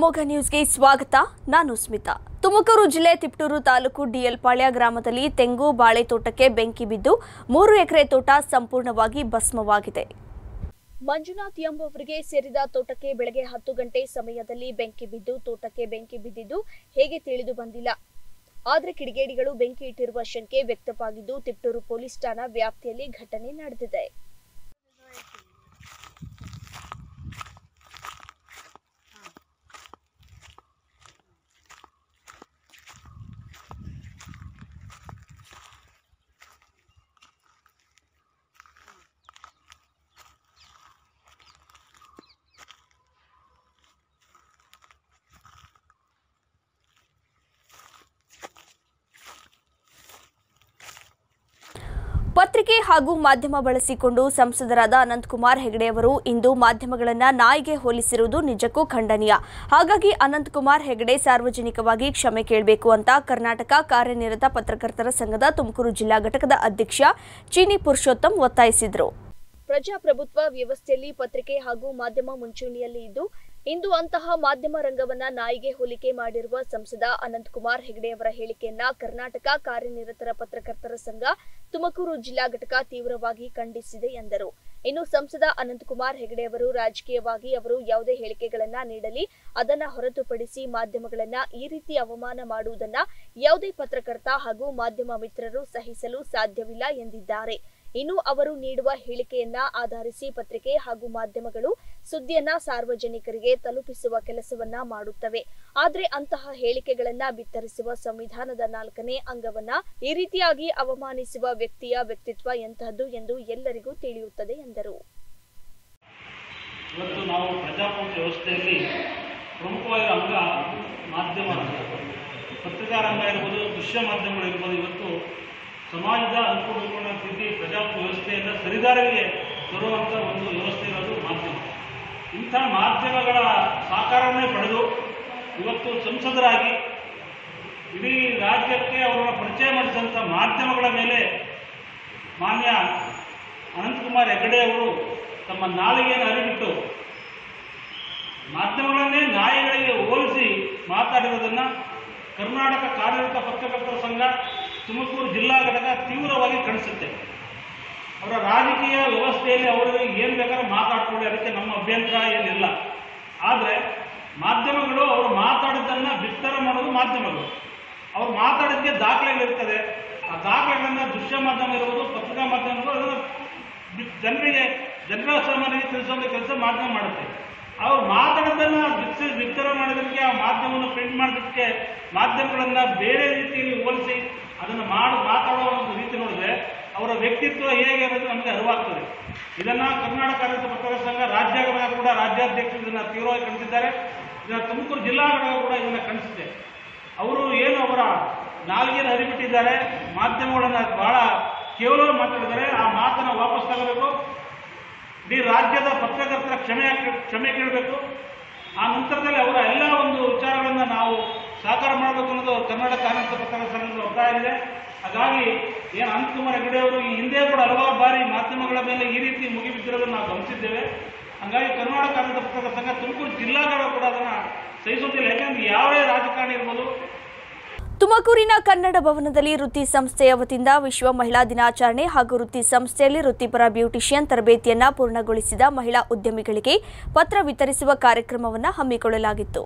ಅಮೋಘ ನ್ಯೂಸ್ಗೆ ಸ್ವಾಗತ. ನಾನು ಸ್ಮಿತಾ. ತುಮಕೂರು ಜಿಲ್ಲೆ ತಿಪಟೂರು ತಾಲೂಕು ಡಿಎಲ್ಪಾಳ್ಯ ಗ್ರಾಮದಲ್ಲಿ ತೆಂಗು ಬಾಳೆ ತೋಟಕ್ಕೆ ಬೆಂಕಿ ಬಿದ್ದು 3 ಎಕರೆ ತೋಟ ಸಂಪೂರ್ಣವಾಗಿ ಭಸ್ಮವಾಗಿದೆ. ಮಂಜುನಾಥ್ ಎಂಬುವರಿಗೆ ಸೇರಿದ ತೋಟಕ್ಕೆ ಬೆಳಗ್ಗೆ 10 ಗಂಟೆ ಸಮಯದಲ್ಲಿ ಬೆಂಕಿ ಬಿದ್ದು ತೋಟಕ್ಕೆ ಬೆಂಕಿ ಬಿದ್ದಿದ್ದು ಹೇಗೆ ತಿಳಿದು ಬಂದಿಲ್ಲ. ಆದರೆ ಕಿಡಿಗೇಡಿಗಳು ಬೆಂಕಿ ಇಟ್ಟಿರುವ ಶಂಕೆ ವ್ಯಕ್ತವಾಗಿದ್ದು ತಿಪಟೂರು ಪೊಲೀಸ್ ಠಾಣಾ ವ್ಯಾಪ್ತಿಯಲ್ಲಿ ಘಟನೆ ನಡೆದಿದೆ. ಪತ್ರಿಕೆ ಹಾಗೂ ಮಾಧ್ಯಮ ಬಳಸಿಕೊಂಡು ಸಂಸದರಾದ ಅನಂತಕುಮಾರ್ ಹೆಗಡೆ ಅವರು ಇಂದು ಮಾಧ್ಯಮಗಳನ್ನು ನಾಯಿಗೆ ಹೋಲಿಸಿರುವುದು ನಿಜಕ್ಕೂ ಖಂಡನೀಯ. ಹಾಗಾಗಿ ಅನಂತಕುಮಾರ್ ಹೆಗಡೆ ಸಾರ್ವಜನಿಕವಾಗಿ ಕ್ಷಮೆ ಕೇಳಬೇಕು ಅಂತ ಕರ್ನಾಟಕ ಕಾರ್ಯನಿರತ ಪತ್ರಕರ್ತರ ಸಂಘದ ತುಮಕೂರು ಜಿಲ್ಲಾ ಘಟಕದ ಅಧ್ಯಕ್ಷ ಚೀನಿ ಪುರುಷೋತ್ತಮ್ ಒತ್ತಾಯಿಸಿದರು. ಪ್ರಜಾಪ್ರಭುತ್ವ ವ್ಯವಸ್ಥೆಯಲ್ಲಿ ಪತ್ರಿಕೆ ಹಾಗೂ ಮಾಧ್ಯಮ ಮುಂಚೂಣಿಯಲ್ಲಿ ಇದ್ದು ಇಂದು ಅಂತಹ ಮಾಧ್ಯಮ ರಂಗವನ್ನ ನಾಯಿಗೆ ಹೋಲಿಕೆ ಮಾಡಿರುವ ಸಂಸದ ಅನಂತಕುಮಾರ್ ಹೆಗಡೆಯವರ ಹೇಳಿಕೆಯನ್ನ ಕರ್ನಾಟಕ ಕಾರ್ಯನಿರತರ ಪತ್ರಕರ್ತರ ಸಂಘ ತುಮಕೂರು ಜಿಲ್ಲಾ ಘಟಕ ತೀವ್ರವಾಗಿ ಖಂಡಿಸಿದೆ ಎಂದರು. ಇನ್ನು ಸಂಸದ ಅನಂತಕುಮಾರ್ ಹೆಗಡೆಯವರು ರಾಜಕೀಯವಾಗಿ ಅವರು ಯಾವುದೇ ಹೇಳಿಕೆಗಳನ್ನ ನೀಡಲಿ, ಅದನ್ನ ಹೊರತುಪಡಿಸಿ ಮಾಧ್ಯಮಗಳನ್ನ ಈ ರೀತಿ ಅವಮಾನ ಮಾಡುವುದನ್ನ ಯಾವುದೇ ಪತ್ರಕರ್ತ ಹಾಗೂ ಮಾಧ್ಯಮ ಮಿತ್ರರು ಸಹಿಸಲು ಸಾಧ್ಯವಿಲ್ಲ ಎಂದಿದ್ದಾರೆ. ಇನ್ನು ಅವರು ನೀಡುವ ಹೇಳಿಕೆಯನ್ನ ಆಧರಿಸಿ ಪತ್ರಿಕೆ ಹಾಗೂ ಮಾಧ್ಯಮಗಳು ಸುದ್ದಿಯನ್ನ ಸಾರ್ವಜನಿಕರಿಗೆ ತಲುಪಿಸುವ ಕೆಲಸವನ್ನ ಮಾಡುತ್ತವೆ. ಆದರೆ ಅಂತಹ ಹೇಳಿಕೆಗಳನ್ನ ಬಿತ್ತರಿಸುವ ಸಂವಿಧಾನದ 4ನೇ ಅಂಗವನ್ನ ಈ ರೀತಿಯಾಗಿ ಅವಮಾನಿಸುವ ವ್ಯಕ್ತಿಯ ವ್ಯಕ್ತಿತ್ವ ಎಂತಹದ್ದು ಎಂದು ಎಲ್ಲರಿಗೂ ತಿಳಿಯುತ್ತದೆ ಎಂದರು. ಇವತ್ತು ನಾವು ಪ್ರಜಾಪ್ರಭುತ್ವ ವ್ಯವಸ್ಥೆಯಲ್ಲಿ ಪ್ರಮುಖವಾದ ಅಂಗ ಮಾಧ್ಯಮ, ಪತ್ರಿಕಾ ರಂಗ ಇರ್ಬೋದು, ದೃಶ್ಯ ಮಾಧ್ಯಮಗಳು ಇರ್ಬೋದು. ಇವತ್ತು ಸಮಾಜದ ಅನುಕೂಲಗೊಂಡ ರೀತಿ ಪ್ರಜಾಪ್ರಭುತ್ವ ವ್ಯವಸ್ಥೆಯಿಂದ ಸರಿದಾರಿಗೆ ತರುವಂಥ ಒಂದು ವ್ಯವಸ್ಥೆ ಇರೋದು ಮಾಧ್ಯಮ. ಇಂಥ ಮಾಧ್ಯಮಗಳ ಸಹಕಾರವನ್ನೇ ಪಡೆದು ಇವತ್ತು ಸಂಸದರಾಗಿ ಇಡೀ ರಾಜ್ಯಕ್ಕೆ ಅವರನ್ನು ಪರಿಚಯ ಮಾಡಿದಂಥ ಮಾಧ್ಯಮಗಳ ಮೇಲೆ ಮಾನ್ಯ ಅನಂತಕುಮಾರ್ ಹೆಗಡೆ ಅವರು ತಮ್ಮ ನಾಲಿಗೆಯನ್ನು ಅರಿಬಿಟ್ಟು ಮಾಧ್ಯಮಗಳನ್ನೇ ನಾಯಿಗಳಿಗೆ ಹೋಲಿಸಿ ಮಾತಾಡಿರೋದನ್ನು ಕರ್ನಾಟಕ ಕಾರ್ಯನಿರತ ಪತ್ರಕರ್ತರ ಸಂಘ ತುಮಕೂರು ಜಿಲ್ಲಾ ಘಟಕ ತೀವ್ರವಾಗಿ ಖಂಡಿಸುತ್ತೆ. ಅವರ ರಾಜಕೀಯ ವ್ಯವಸ್ಥೆಯಲ್ಲಿ ಅವರು ಏನು ಬೇಕಾದ್ರೂ ಮಾತಾಡ್ಕೊಳ್ಳಿ, ಅದಕ್ಕೆ ನಮ್ಮ ಅಭ್ಯಂತರ ಏನಿಲ್ಲ. ಆದರೆ ಮಾಧ್ಯಮಗಳು ಅವರು ಮಾತಾಡಿದ್ದನ್ನು ಬಿತ್ತರ ಮಾಡೋದು ಮಾಧ್ಯಮಗಳು. ಅವರು ಮಾತಾಡಿದ್ದಕ್ಕೆ ದಾಖಲೆಗಳಿರ್ತದೆ. ಆ ದಾಖಲೆಗಳನ್ನು ದೃಶ್ಯ ಮಾಧ್ಯಮ ಇರ್ಬೋದು, ಪತ್ರಿಕಾ ಮಾಧ್ಯಮಗಳು ಜನರ ಸಾಮಾನ್ಯರಿಗೆ ತಿಳಿಸೋಂಥ ಕೆಲಸ ಮಾಧ್ಯಮ ಮಾಡುತ್ತೆ. ಅವ್ರು ಮಾತಾಡೋದನ್ನು ಬಿತ್ತರ ಮಾಡೋದಕ್ಕೆ, ಆ ಮಾಧ್ಯಮವನ್ನು ಪ್ರಿಂಟ್ ಮಾಡೋದಕ್ಕೆ ಮಾಧ್ಯಮಗಳನ್ನು ಬೇರೆ ರೀತಿಯಲ್ಲಿ ಹೋಲಿಸಿ ಅದನ್ನು ಮಾತಾಡೋ ಒಂದು ರೀತಿ ನೋಡಿದ್ರೆ ಅವರ ವ್ಯಕ್ತಿತ್ವ ಹೇಗೆ ಅನ್ನೋದು ನಮಗೆ ಅರಿವಾಗ್ತದೆ. ಇದನ್ನು ಕರ್ನಾಟಕ ಕಾರ್ಯನಿರತ ಪತ್ರಕರ್ತರ ಸಂಘ ರಾಜ್ಯ ಘಟಕ ಕೂಡ ರಾಜ್ಯಾಧ್ಯಕ್ಷರು ಇದನ್ನು ತೀವ್ರವಾಗಿ ಖಂಡಿಸಿದ್ದಾರೆ. ಇದನ್ನು ತುಮಕೂರು ಜಿಲ್ಲಾ ಘಟಕ ಕೂಡ ಇದನ್ನು ಖಂಡಿಸಿದೆ. ಅವರು ಏನು ಅವರ ನಾಲಿಗೆಯನ್ನು ಹರಿಬಿಟ್ಟಿದ್ದಾರೆ, ಮಾಧ್ಯಮಗಳನ್ನು ಬಹಳ ಕೇವಲ ಮಾತಾಡಿದ್ದಾರೆ. ಆ ಮಾತನ್ನು ವಾಪಸ್ ತಗೋಬೇಕು. ಇಡೀ ರಾಜ್ಯದ ಪತ್ರಕರ್ತರ ಕ್ಷಮೆ ಕೇಳಬೇಕು. ಆ ನಂತರದಲ್ಲಿ ಅವರ ಎಲ್ಲ ಒಂದು ವಿಚಾರಗಳನ್ನು ನಾವು ಸಹಕಾರ ಮಾಡಬೇಕು ಅನ್ನೋದು ಕರ್ನಾಟಕ ಕಾರ್ಯನಿರತ ಪತ್ರಕರ್ತರ ಸಂಘದ ಒತ್ತಾಯ ಇದೆ. ಹಾಗಾಗಿ ಏನು ಅನಂತಕುಮಾರ್ ಹೆಗಡೆ ಅವರು ಈ ಹಿಂದೆ ಕೂಡ ಹಲವಾರು ಬಾರಿ ಮಾಧ್ಯಮಗಳ ಮೇಲೆ ಈ ರೀತಿ ಮುಗಿಬಿದ್ದಿರೋದನ್ನು ನಾವು ಗಮನಿಸಿದ್ದೇವೆ. ಹಾಗಾಗಿ ಕರ್ನಾಟಕ ಕಾರ್ಯನಿರತ ಪತ್ರಕರ್ತರ ಸಂಘ ತುಮಕೂರು ಜಿಲ್ಲಾಗಳು ಕೂಡ ಅದನ್ನು ಸಹಿಸುತ್ತಿಲ್ಲ. ಯಾಕೆಂದ್ರೆ ಯಾವುದೇ ರಾಜಕಾರಣಿ ಇರ್ಬೋದು. ತುಮಕೂರಿನ ಕನ್ನಡ ಭವನದಲ್ಲಿ ವೃತ್ತಿ ಸಂಸ್ಥೆಯ ವತಿಯಿಂದ ವಿಶ್ವ ಮಹಿಳಾ ದಿನಾಚರಣೆ ಹಾಗೂ ವೃತ್ತಿ ಸಂಸ್ಥೆಯಲ್ಲಿ ವೃತ್ತಿಪರ ಬ್ಯೂಟಿಷಿಯನ್ ತರಬೇತಿಯನ್ನು ಪೂರ್ಣಗೊಳಿಸಿದ ಮಹಿಳಾ ಉದ್ಯಮಿಗಳಿಗೆ ಪತ್ರ ವಿತರಿಸುವ ಕಾರ್ಯಕ್ರಮವನ್ನು ಹಮ್ಮಿಕೊಳ್ಳಲಾಗಿತ್ತು.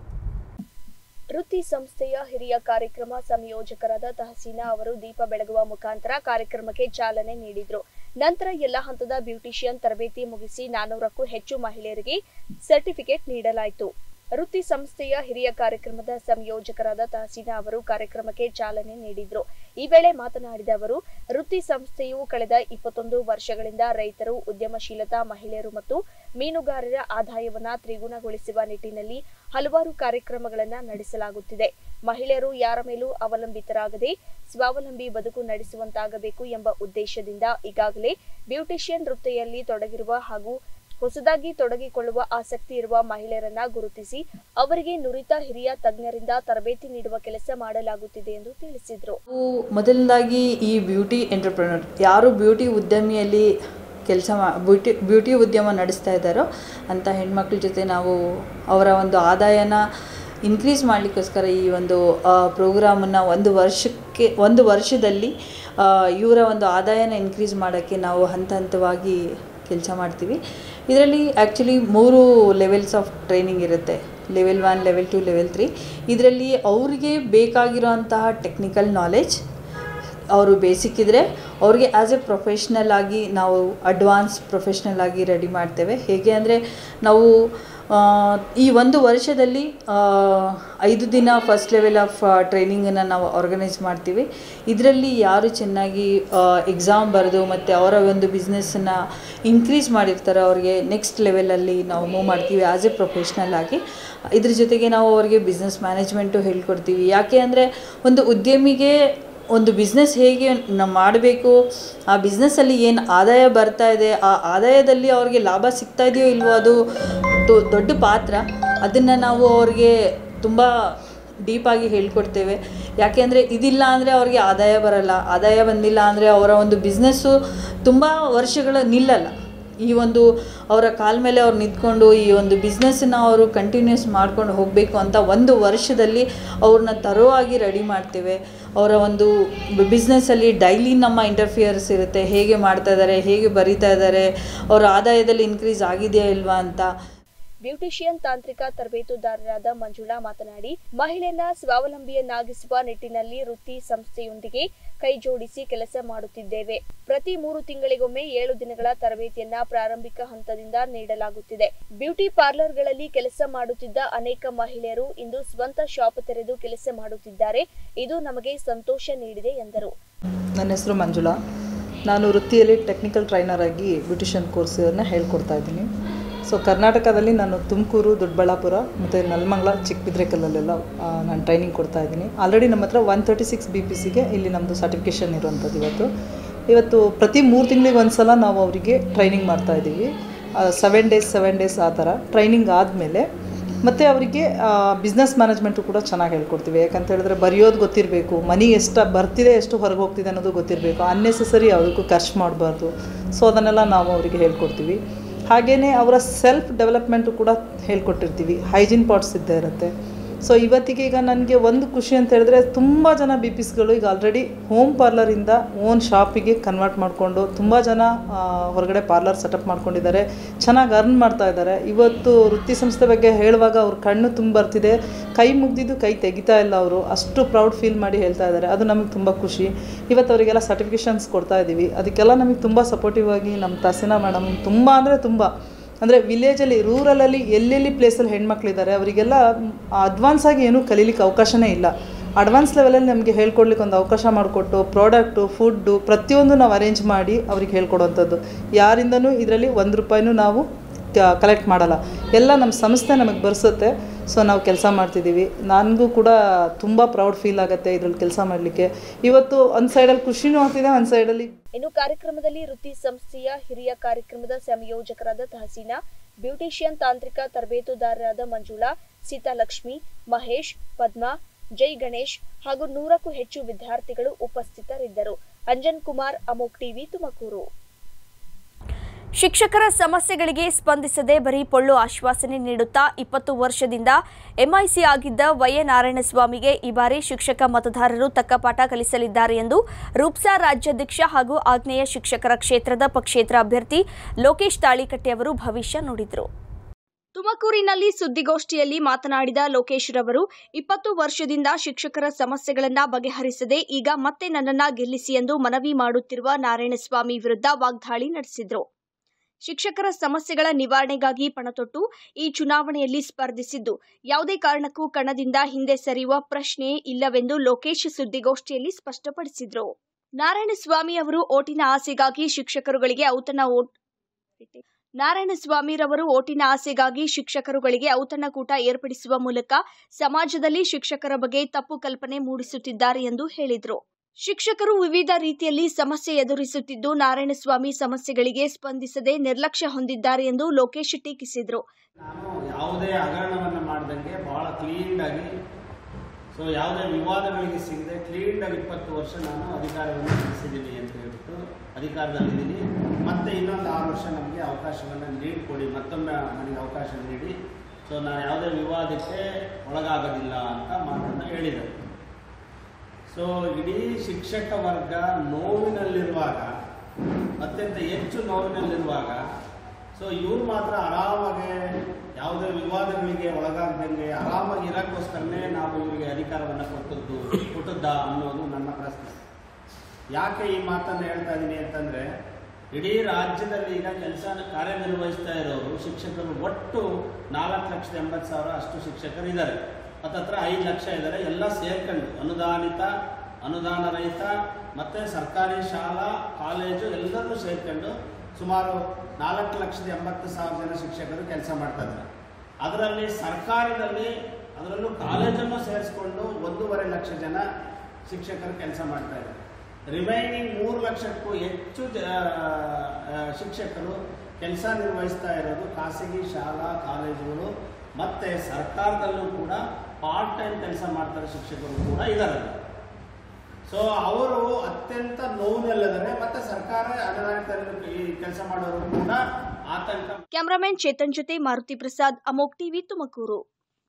ವೃತ್ತಿ ಸಂಸ್ಥೆಯ ಹಿರಿಯ ಕಾರ್ಯಕ್ರಮ ಸಂಯೋಜಕರಾದ ತಹಸೀನಾ ಅವರು ದೀಪ ಬೆಳಗುವ ಮುಖಾಂತರ ಕಾರ್ಯಕ್ರಮಕ್ಕೆ ಚಾಲನೆ ನೀಡಿದರು. ನಂತರ ಎಲ್ಲ ಹಂತದ ಬ್ಯೂಟಿಷಿಯನ್ ತರಬೇತಿ ಮುಗಿಸಿ 400ಕ್ಕೂ ಹೆಚ್ಚು ಮಹಿಳೆಯರಿಗೆ ಸರ್ಟಿಫಿಕೇಟ್ ನೀಡಲಾಯಿತು. ವೃತ್ತಿ ಸಂಸ್ಥೆಯ ಹಿರಿಯ ಕಾರ್ಯಕ್ರಮದ ಸಂಯೋಜಕರಾದ ತಹಸೀನಾ ಅವರು ಕಾರ್ಯಕ್ರಮಕ್ಕೆ ಚಾಲನೆ ನೀಡಿದರು. ಈ ವೇಳೆ ಮಾತನಾಡಿದ ಅವರು, ವೃತ್ತಿ ಸಂಸ್ಥೆಯು ಕಳೆದ 21 ವರ್ಷಗಳಿಂದ ರೈತರು, ಉದ್ಯಮಶೀಲತಾ ಮಹಿಳೆಯರು ಮತ್ತು ಮೀನುಗಾರರ ಆದಾಯವನ್ನ ತ್ರಿಗುಣಗೊಳಿಸುವ ನಿಟ್ಟಿನಲ್ಲಿ ಹಲವಾರು ಕಾರ್ಯಕ್ರಮಗಳನ್ನು ನಡೆಸಲಾಗುತ್ತಿದೆ. ಮಹಿಳೆಯರು ಯಾರ ಮೇಲೂ ಅವಲಂಬಿತರಾಗದೆ ಸ್ವಾವಲಂಬಿ ಬದುಕು ನಡೆಸುವಂತಾಗಬೇಕು ಎಂಬ ಉದ್ದೇಶದಿಂದ ಈಗಾಗಲೇ ಬ್ಯೂಟಿಷಿಯನ್ ವೃತ್ತಿಯಲ್ಲಿ ತೊಡಗಿರುವ ಹಾಗೂ ಹೊಸದಾಗಿ ತೊಡಗಿಕೊಳ್ಳುವ ಆಸಕ್ತಿ ಇರುವ ಮಹಿಳೆಯರನ್ನ ಗುರುತಿಸಿ ಅವರಿಗೆ ನುರಿತ ಹಿರಿಯ ತಜ್ಞರಿಂದ ತರಬೇತಿ ನೀಡುವ ಕೆಲಸ ಮಾಡಲಾಗುತ್ತಿದೆ ಎಂದು ತಿಳಿಸಿದರು. ಮೊದಲನೇದಾಗಿ ಈ ಬ್ಯೂಟಿ ಎಂಟರ್ಪ್ರೆನರ್ ಯಾರು ಬ್ಯೂಟಿ ಉದ್ಯಮಿಯಲ್ಲಿ ಬ್ಯೂಟಿ ಉದ್ಯಮ ನಡೆಸ್ತಾ ಇದ್ದಾರೋ ಅಂಥ ಹೆಣ್ಮಕ್ಳ ಜೊತೆ ನಾವು ಅವರ ಒಂದು ಆದಾಯನ ಇನ್ಕ್ರೀಸ್ ಮಾಡಲಿಕ್ಕೋಸ್ಕರ ಈ ಒಂದು ಪ್ರೋಗ್ರಾಮನ್ನು ಒಂದು ವರ್ಷದಲ್ಲಿ ಇವರ ಒಂದು ಆದಾಯನ ಇನ್ಕ್ರೀಸ್ ಮಾಡೋಕ್ಕೆ ನಾವು ಹಂತ ಹಂತವಾಗಿ ಕೆಲಸ ಮಾಡ್ತೀವಿ. ಇದರಲ್ಲಿ ಆ್ಯಕ್ಚುಲಿ 3 ಲೆವೆಲ್ಸ್ ಆಫ್ ಟ್ರೈನಿಂಗ್ ಇರುತ್ತೆ. Level 1, level 2, level 3. ಇದರಲ್ಲಿ ಅವ್ರಿಗೆ ಬೇಕಾಗಿರೋಂತಹ ಟೆಕ್ನಿಕಲ್ ನಾಲೆಜ್ ಅವರು ಬೇಸಿಕ್ ಇದ್ದರೆ ಅವ್ರಿಗೆ ಆ್ಯಸ್ ಎ ಪ್ರೊಫೆಷ್ನಲ್ ಆಗಿ ನಾವು ಅಡ್ವಾನ್ಸ್ ಪ್ರೊಫೆಷ್ನಲ್ ಆಗಿ ರೆಡಿ ಮಾಡ್ತೇವೆ. ಹೇಗೆ ಅಂದರೆ ನಾವು ಈ ಒಂದು ವರ್ಷದಲ್ಲಿ 5 ದಿನ ಫಸ್ಟ್ ಲೆವೆಲ್ ಆಫ್ ಟ್ರೈನಿಂಗನ್ನು ನಾವು ಆರ್ಗನೈಸ್ ಮಾಡ್ತೀವಿ. ಇದರಲ್ಲಿ ಯಾರು ಚೆನ್ನಾಗಿ ಎಕ್ಸಾಮ್ ಬರೆದು ಮತ್ತು ಅವರ ಒಂದು ಬಿಸ್ನೆಸ್ಸನ್ನು ಇನ್ಕ್ರೀಸ್ ಮಾಡಿರ್ತಾರೆ ಅವ್ರಿಗೆ ನೆಕ್ಸ್ಟ್ ಲೆವೆಲಲ್ಲಿ ನಾವು ಮೂವ್ ಮಾಡ್ತೀವಿ ಆ್ಯಸ್ ಎ ಪ್ರೊಫೆಷ್ನಲ್ ಆಗಿ. ಇದ್ರ ಜೊತೆಗೆ ನಾವು ಅವರಿಗೆ ಬಿಸ್ನೆಸ್ ಮ್ಯಾನೇಜ್ಮೆಂಟು ಹೇಳ್ಕೊಡ್ತೀವಿ. ಯಾಕೆ ಅಂದರೆ ಒಂದು ಉದ್ಯಮಿಗೆ ಒಂದು ಬಿಸ್ನೆಸ್ ಹೇಗೆ ಮಾಡಬೇಕು, ಆ ಬಿಸ್ನೆಸ್ಸಲ್ಲಿ ಏನು ಆದಾಯ ಬರ್ತಾ ಇದೆ, ಆ ಆದಾಯದಲ್ಲಿ ಅವ್ರಿಗೆ ಲಾಭ ಸಿಗ್ತಾ ಇದೆಯೋ ಇಲ್ವೋ ಅದು ದೊಡ್ಡ ಪಾತ್ರ. ಅದನ್ನು ನಾವು ಅವ್ರಿಗೆ ತುಂಬ ಡೀಪಾಗಿ ಹೇಳ್ಕೊಡ್ತೇವೆ. ಯಾಕೆ ಅಂದರೆ ಇದಿಲ್ಲ ಅಂದರೆ ಅವ್ರಿಗೆ ಆದಾಯ ಬರಲ್ಲ. ಆದಾಯ ಬಂದಿಲ್ಲ ಅಂದರೆ ಅವರ ಒಂದು ಬಿಸ್ನೆಸ್ಸು ತುಂಬ ವರ್ಷಗಳು ನಿಲ್ಲಲ್ಲ. ಈ ಒಂದು ಅವರ ಕಾಲ ಮೇಲೆ ಅವ್ರು ನಿಂತ್ಕೊಂಡು ಈ ಒಂದು ಬಿಸ್ನೆಸ್ಸನ್ನು ಅವರು ಕಂಟಿನ್ಯೂಸ್ ಮಾಡ್ಕೊಂಡು ಹೋಗಬೇಕು ಅಂತ ಒಂದು ವರ್ಷದಲ್ಲಿ ಅವ್ರನ್ನ ತರೋವಾಗಿ ರೆಡಿ ಮಾಡ್ತೇವೆ. ಅವರ ಒಂದು ಬಿಸ್ನೆಸ್ಸಲ್ಲಿ ಡೈಲಿ ನಮ್ಮ ಇಂಟರ್ಫಿಯರ್ಸ್ ಇರುತ್ತೆ. ಹೇಗೆ ಮಾಡ್ತಾ ಇದ್ದಾರೆ, ಹೇಗೆ ಬರೀತಾ ಇದ್ದಾರೆ, ಅವರ ಆದಾಯದಲ್ಲಿ ಇನ್ಕ್ರೀಸ್ ಆಗಿದೆಯಾ ಇಲ್ವಾ ಅಂತ. ಬ್ಯೂಟಿಷಿಯನ್ ತಾಂತ್ರಿಕ ತರಬೇತುದಾರರಾದ ಮಂಜುಳಾ ಮಾತನಾಡಿ, ಮಹಿಳೆಯನ್ನ ಸ್ವಾವಲಂಬಿಯನ್ನಾಗಿಸುವ ನಿಟ್ಟಿನಲ್ಲಿ ವೃತ್ತಿ ಸಂಸ್ಥೆಯೊಂದಿಗೆ ಕೈ ಜೋಡಿಸಿ ಕೆಲಸ ಮಾಡುತ್ತಿದ್ದೇವೆ. ಪ್ರತಿ 3 ತಿಂಗಳಿಗೊಮ್ಮೆ 7 ದಿನಗಳ ತರಬೇತಿಯನ್ನ ಪ್ರಾರಂಭಿಕ ಹಂತದಿಂದ ನೀಡಲಾಗುತ್ತಿದೆ. ಬ್ಯೂಟಿ ಪಾರ್ಲರ್ಗಳಲ್ಲಿ ಕೆಲಸ ಮಾಡುತ್ತಿದ್ದ ಅನೇಕ ಮಹಿಳೆಯರು ಇಂದು ಸ್ವಂತ ಶಾಪ್ ತೆರೆದು ಕೆಲಸ ಮಾಡುತ್ತಿದ್ದಾರೆ. ಇದು ನಮಗೆ ಸಂತೋಷ ನೀಡಿದೆ ಎಂದರು. ನನ್ನ ಹೆಸರು ಮಂಜುಳಾ. ನಾನು ವೃತ್ತಿಯಲ್ಲಿ ಟೆಕ್ನಿಕಲ್ ಟ್ರೈನರ್ ಆಗಿ ಬ್ಯೂಟಿಷಿಯನ್ ಕೋರ್ಸನ್ನು ಹೇಳ್ಕೊಡ್ತಾ ಇದ್ದೀನಿ. ಸೊ ಕರ್ನಾಟಕದಲ್ಲಿ ನಾನು ತುಮಕೂರು, ದೊಡ್ಡಬಳ್ಳಾಪುರ ಮತ್ತು ನೆಲಮಂಗಲ, ಚಿಕ್ಕಬಿದ್ರೆಕಲ್ಲಲ್ಲೆಲ್ಲ ನಾನು ಟ್ರೈನಿಂಗ್ ಕೊಡ್ತಾ ಇದ್ದೀನಿ. ಆಲ್ರೆಡಿ ನಮ್ಮ ಹತ್ರ 136 BPCಗೆ ಇಲ್ಲಿ ನಮ್ಮದು ಸರ್ಟಿಫಿಕೇಷನ್ ಇರುವಂಥದ್ದು. ಇವತ್ತು ಪ್ರತಿ 3 ತಿಂಗಳಿಗೆ ಒಂದು ಸಲ ನಾವು ಅವರಿಗೆ ಟ್ರೈನಿಂಗ್ ಮಾಡ್ತಾಯಿದ್ದೀವಿ. 7 ಡೇಸ್ ಆ ಥರ ಟ್ರೈನಿಂಗ್ ಆದಮೇಲೆ ಮತ್ತು ಅವರಿಗೆ ಬಿಸ್ನೆಸ್ ಮ್ಯಾನೇಜ್ಮೆಂಟು ಕೂಡ ಚೆನ್ನಾಗಿ ಹೇಳ್ಕೊಡ್ತೀವಿ. ಯಾಕಂತ ಹೇಳಿದ್ರೆ ಬರೆಯೋದು ಗೊತ್ತಿರಬೇಕು, ಮನಿ ಎಷ್ಟು ಬರ್ತಿದೆ ಎಷ್ಟು ಹೊರಗೆ ಹೋಗ್ತಿದೆ ಅನ್ನೋದು ಗೊತ್ತಿರಬೇಕು. ಅನ್ನೆಸೆಸರಿ ಯಾವುದಕ್ಕೂ ಖರ್ಚು ಮಾಡಬಾರ್ದು. ಸೊ ಅದನ್ನೆಲ್ಲ ನಾವು ಅವರಿಗೆ ಹೇಳ್ಕೊಡ್ತೀವಿ. ಹಾಗೆಯೇ ಅವರ ಸೆಲ್ಫ್ ಡೆವಲಪ್ಮೆಂಟು ಕೂಡ ಹೇಳ್ಕೊಟ್ಟಿರ್ತೀವಿ. ಹೈಜೀನ್ ಪಾಟ್ಸ್ ಇದ್ದೇ ಇರುತ್ತೆ. ಸೊ ಇವತ್ತಿಗೆ ಈಗ ನನಗೆ ಒಂದು ಖುಷಿ ಅಂತ ಹೇಳಿದ್ರೆ ತುಂಬ ಜನ BPSಗಳು ಈಗ ಆಲ್ರೆಡಿ ಹೋಮ್ ಪಾರ್ಲರಿಂದ ಓನ್ ಶಾಪಿಗೆ ಕನ್ವರ್ಟ್ ಮಾಡಿಕೊಂಡು ತುಂಬ ಜನ ಹೊರಗಡೆ ಪಾರ್ಲರ್ ಸೆಟಪ್ ಮಾಡ್ಕೊಂಡಿದ್ದಾರೆ, ಚೆನ್ನಾಗಿ ಅರ್ನ್ ಮಾಡ್ತಾ ಇದ್ದಾರೆ. ಇವತ್ತು ವೃತ್ತಿ ಸಂಸ್ಥೆ ಬಗ್ಗೆ ಹೇಳುವಾಗ ಅವ್ರ ಕಣ್ಣು ತುಂಬ ಬರ್ತಿದೆ, ಕೈ ಮುಗ್ದಿದ್ದು ಕೈ ತೆಗಿತಾ ಇಲ್ಲ. ಅವರು ಅಷ್ಟು ಪ್ರೌಡ್ ಫೀಲ್ ಮಾಡಿ ಹೇಳ್ತಾ ಇದ್ದಾರೆ. ಅದು ನಮಗೆ ತುಂಬ ಖುಷಿ. ಇವತ್ತು ಅವರಿಗೆಲ್ಲ ಸರ್ಟಿಫಿಕೇಷನ್ಸ್ ಕೊಡ್ತಾ ಇದ್ದೀವಿ. ಅದಕ್ಕೆಲ್ಲ ನಮಗೆ ತುಂಬ ಸಪೋರ್ಟಿವ್ ಆಗಿ ನಮ್ಮ ತಹಸೀನಾ ಮೇಡಮ್ ತುಂಬ ಅಂದರೆ ವಿಲೇಜಲ್ಲಿ, ರೂರಲಲ್ಲಿ ಎಲ್ಲೆಲ್ಲಿ ಪ್ಲೇಸಲ್ಲಿ ಹೆಣ್ಮಕ್ಳಿದ್ದಾರೆ ಅವರಿಗೆಲ್ಲ ಅಡ್ವಾನ್ಸ್ ಆಗಿ ಏನೂ ಕಲೀಲಿಕ್ಕೆ ಅವಕಾಶನೇ ಇಲ್ಲ. ಅಡ್ವಾನ್ಸ್ ಲೆವೆಲಲ್ಲಿ ನಮಗೆ ಹೇಳ್ಕೊಡ್ಲಿಕ್ಕೆ ಒಂದು ಅವಕಾಶ ಮಾಡಿಕೊಟ್ಟು ಪ್ರಾಡಕ್ಟು, ಫುಡ್ಡು ಪ್ರತಿಯೊಂದು ನಾವು ಅರೇಂಜ್ ಮಾಡಿ ಅವ್ರಿಗೆ ಹೇಳ್ಕೊಡುವಂಥದ್ದು. ಯಾರಿಂದನೂ ಇದರಲ್ಲಿ ₹1 ನಾವು ಕಲೆಕ್ಟ್ ಮಾಡಲ್ಲ. ಎಲ್ಲ ನಮ್ಮ ಸಂಸ್ಥೆ ನಮಗೆ ಬರೆಸುತ್ತೆ. ಸೊ ನಾವು ಕೆಲಸ ಮಾಡ್ತಿದ್ದೀವಿ. ನನಗೂ ಕೂಡ ತುಂಬ ಪ್ರೌಡ್ ಫೀಲ್ ಆಗುತ್ತೆ ಇದರಲ್ಲಿ ಕೆಲಸ ಮಾಡಲಿಕ್ಕೆ. ಇವತ್ತು ಒಂದು ಸೈಡಲ್ಲಿ ಖುಷಿನೂ ಆಗ್ತಿದೆ, ಒಂದು ಸೈಡಲ್ಲಿ. ಇನ್ನು ಕಾರ್ಯಕ್ರಮದಲ್ಲಿ ವೃತ್ತಿ ಸಂಸ್ಥೆಯ ಹಿರಿಯ ಕಾರ್ಯಕ್ರಮದ ಸಂಯೋಜಕರಾದ ತಹಸೀನಾ, ಬ್ಯೂಟಿಷಿಯನ್ ತಾಂತ್ರಿಕ ತರಬೇತುದಾರರಾದ ಮಂಜುಳಾ, ಸೀತಾಲಕ್ಷ್ಮಿ, ಮಹೇಶ್, ಪದ್ಮಾ, ಜೈ ಗಣೇಶ್ ಹಾಗೂ 100ಕ್ಕೂ ಹೆಚ್ಚು ವಿದ್ಯಾರ್ಥಿಗಳು ಉಪಸ್ಥಿತರಿದ್ದರು. ಅಂಜನ್ ಕುಮಾರ್, ಅಮೋಕ್ ಟಿವಿ, ತುಮಕೂರು. ಶಿಕ್ಷಕರ ಸಮಸ್ಯೆಗಳಿಗೆ ಸ್ಪಂದಿಸದೆ ಬರೀ ಪೊಳ್ಳು ಆಶ್ವಾಸನೆ ನೀಡುತ್ತಾ 20 ವರ್ಷದಿಂದ MIC ಆಗಿದ್ದ ವೈ.ಎ. ನಾರಾಯಣಸ್ವಾಮಿಗೆ ಈ ಬಾರಿ ಶಿಕ್ಷಕ ಮತದಾರರು ತಕ್ಕ ಪಾಠ ಕಲಿಸಲಿದ್ದಾರೆ ಎಂದು ರೂಪ್ಸಾ ರಾಜ್ಯಾಧ್ಯಕ್ಷ ಹಾಗೂ ಆಗ್ನೇಯ ಶಿಕ್ಷಕರ ಕ್ಷೇತ್ರದ ಪಕ್ಷೇತರ ಅಭ್ಯರ್ಥಿ ಲೋಕೇಶ್ ತಾಳಿಕಟ್ಟೆ ಅವರು ಭವಿಷ್ಯ ನುಡಿದರು. ತುಮಕೂರಿನಲ್ಲಿ ಸುದ್ದಿಗೋಷ್ಠಿಯಲ್ಲಿ ಮಾತನಾಡಿದ ಲೋಕೇಶ್ ರವರು 20 ವರ್ಷದಿಂದ ಶಿಕ್ಷಕರ ಸಮಸ್ಯೆಗಳನ್ನು ಬಗೆಹರಿಸದೆ ಈಗ ಮತ್ತೆ ನನ್ನನ್ನ ಗೆಲ್ಲಿಸಿ ಎಂದು ಮನವಿ ಮಾಡುತ್ತಿರುವ ನಾರಾಯಣಸ್ವಾಮಿ ವಿರುದ್ಧ ವಾಗ್ದಾಳಿ ನಡೆಸಿದರು. ಶಿಕ್ಷಕರ ಸಮಸ್ಯೆಗಳ ನಿವಾರಣೆಗಾಗಿ ಪಣತೊಟ್ಟು ಈ ಚುನಾವಣೆಯಲ್ಲಿ ಸ್ಪರ್ಧಿಸಿದ್ದು ಯಾವುದೇ ಕಾರಣಕ್ಕೂ ಕಣದಿಂದ ಹಿಂದೆ ಸರಿಯುವ ಪ್ರಶ್ನೆಯೇ ಇಲ್ಲವೆಂದು ಲೋಕೇಶ್ ಸುದ್ದಿಗೋಷ್ಠಿಯಲ್ಲಿ ಸ್ಪಷ್ಟಪಡಿಸಿದರು. ನಾರಾಯಣಸ್ವಾಮಿ ಅವರು ಓಟಿನ ಆಸೆಗಾಗಿ ಶಿಕ್ಷಕರುಗಳಿಗೆ ಔತಣಕೂಟ ಏರ್ಪಡಿಸುವ ಮೂಲಕ ಸಮಾಜದಲ್ಲಿ ಶಿಕ್ಷಕರ ಬಗ್ಗೆ ತಪ್ಪು ಕಲ್ಪನೆ ಮೂಡಿಸುತ್ತಿದ್ದಾರೆ ಎಂದು ಹೇಳಿದರು. ಶಿಕ್ಷಕರು ವಿವಿಧ ರೀತಿಯಲ್ಲಿ ಸಮಸ್ಯೆ ಎದುರಿಸುತ್ತಿದ್ದು ನಾರಾಯಣಸ್ವಾಮಿ ಸಮಸ್ಯೆಗಳಿಗೆ ಸ್ಪಂದಿಸದೆ ನಿರ್ಲಕ್ಷ್ಯ ಹೊಂದಿದ್ದಾರೆ ಎಂದು ಲೋಕೇಶ್ ಟೀಕಿಸಿದರು. ನಾನು ಯಾವುದೇ ಹಗರಣವನ್ನು ಮಾಡದಂಗೆ ಬಹಳ ಕ್ಲೀನ್ ಆಗಿ, ಸೊ ಯಾವುದೇ ವಿವಾದಗಳಿಗೆ ಸಿಗದೆ ಕ್ಲೀನ್ ಆಗಿ 20 ವರ್ಷ ನಾನು ಅಧಿಕಾರವನ್ನು ನಡೆಸಿದ್ದೀನಿ ಅಂತ ಹೇಳ್ಬಿಟ್ಟು ಅಧಿಕಾರದಲ್ಲಿದ್ದೀನಿ. ಮತ್ತೆ ಇನ್ನೊಂದು 6 ವರ್ಷ ನಮಗೆ ಅವಕಾಶವನ್ನು ನೀಡಿಕೊಡಿ, ಮತ್ತೊಮ್ಮೆ ನನಗೆ ಅವಕಾಶ ನೀಡಿ ಸೊ ನಾನು ಯಾವುದೇ ವಿವಾದಕ್ಕೆ ಒಳಗಾಗೋದಿಲ್ಲ ಅಂತ ಮಾತನ್ನು ಹೇಳಿದರು. ಸೊ ಇಡೀ ಶಿಕ್ಷಕ ವರ್ಗ ನೋವಿನಲ್ಲಿರುವಾಗ, ಅತ್ಯಂತ ಹೆಚ್ಚು ನೋವಿನಲ್ಲಿರುವಾಗ, ಸೊ ಇವ್ರು ಮಾತ್ರ ಆರಾಮಾಗಿ ಯಾವುದೇ ವಿವಾದಗಳಿಗೆ ಒಳಗಾಗದಂಗೆ ಆರಾಮಾಗಿ ಇರೋಕ್ಕೋಸ್ಕರನೇ ನಾವು ಇವರಿಗೆ ಅಧಿಕಾರವನ್ನು ಕೊಟ್ಟದ್ದ ಅನ್ನೋದು ನನ್ನ ಪ್ರಶ್ನೆ. ಯಾಕೆ ಈ ಮಾತನ್ನು ಹೇಳ್ತಾ ಇದ್ದೀನಿ ಅಂತಂದರೆ, ಇಡೀ ರಾಜ್ಯದಲ್ಲಿ ಈಗ ಕಾರ್ಯನಿರ್ವಹಿಸ್ತಾ ಇರೋರು ಶಿಕ್ಷಕರು ಒಟ್ಟು 4,80,000 ಅಷ್ಟು ಶಿಕ್ಷಕರು ಇದ್ದಾರೆ. ಹತ್ತತ್ರ 5 ಲಕ್ಷ ಇದ್ದಾರೆ. ಎಲ್ಲ ಸೇರ್ಕೊಂಡು ಅನುದಾನಿತ, ಅನುದಾನ ರಹಿತ ಮತ್ತು ಸರ್ಕಾರಿ ಶಾಲಾ ಕಾಲೇಜು ಎಲ್ಲರೂ ಸೇರ್ಕೊಂಡು ಸುಮಾರು 4,80,000 ಜನ ಶಿಕ್ಷಕರು ಕೆಲಸ ಮಾಡ್ತಾ ಇದ್ದಾರೆ. ಅದರಲ್ಲಿ ಸರ್ಕಾರದಲ್ಲಿ, ಅದರಲ್ಲೂ ಕಾಲೇಜನ್ನು ಸೇರಿಸ್ಕೊಂಡು 1.5 ಲಕ್ಷ ಜನ ಶಿಕ್ಷಕರು ಕೆಲಸ ಮಾಡ್ತಾ ಇದ್ದಾರೆ. ರಿಮೈನಿಂಗ್ 3 ಲಕ್ಷಕ್ಕೂ ಹೆಚ್ಚು ಶಿಕ್ಷಕರು ಕೆಲಸ ನಿರ್ವಹಿಸ್ತಾ ಇರೋದು ಖಾಸಗಿ ಶಾಲಾ ಕಾಲೇಜುಗಳು ಮತ್ತು ಸರ್ಕಾರದಲ್ಲೂ ಕೂಡ ಪಾರ್ಟ್ ಟೈಮ್ ಕೆಲಸ ಮಾಡ್ತಾರೆ ಶಿಕ್ಷಕರು ಕೂಡ ಇದ್ದಾರೆ. ಸೊ ಅವರು ಅತ್ಯಂತ ನೋವಿನಲ್ಲಿದ್ದಾರೆ. ಮತ್ತು ಸರ್ಕಾರ ಅನುದಾನಿತ ಕೆಲಸ ಮಾಡೋರು ಕೂಡ ಆತಂಕ. ಕ್ಯಾಮರಾಮನ್ ಚೇತನ್ ಜೊತೆ ಮಾರುತಿ ಪ್ರಸಾದ್, ಅಮೋಕ್ ಟಿವಿ, ತುಮಕೂರು.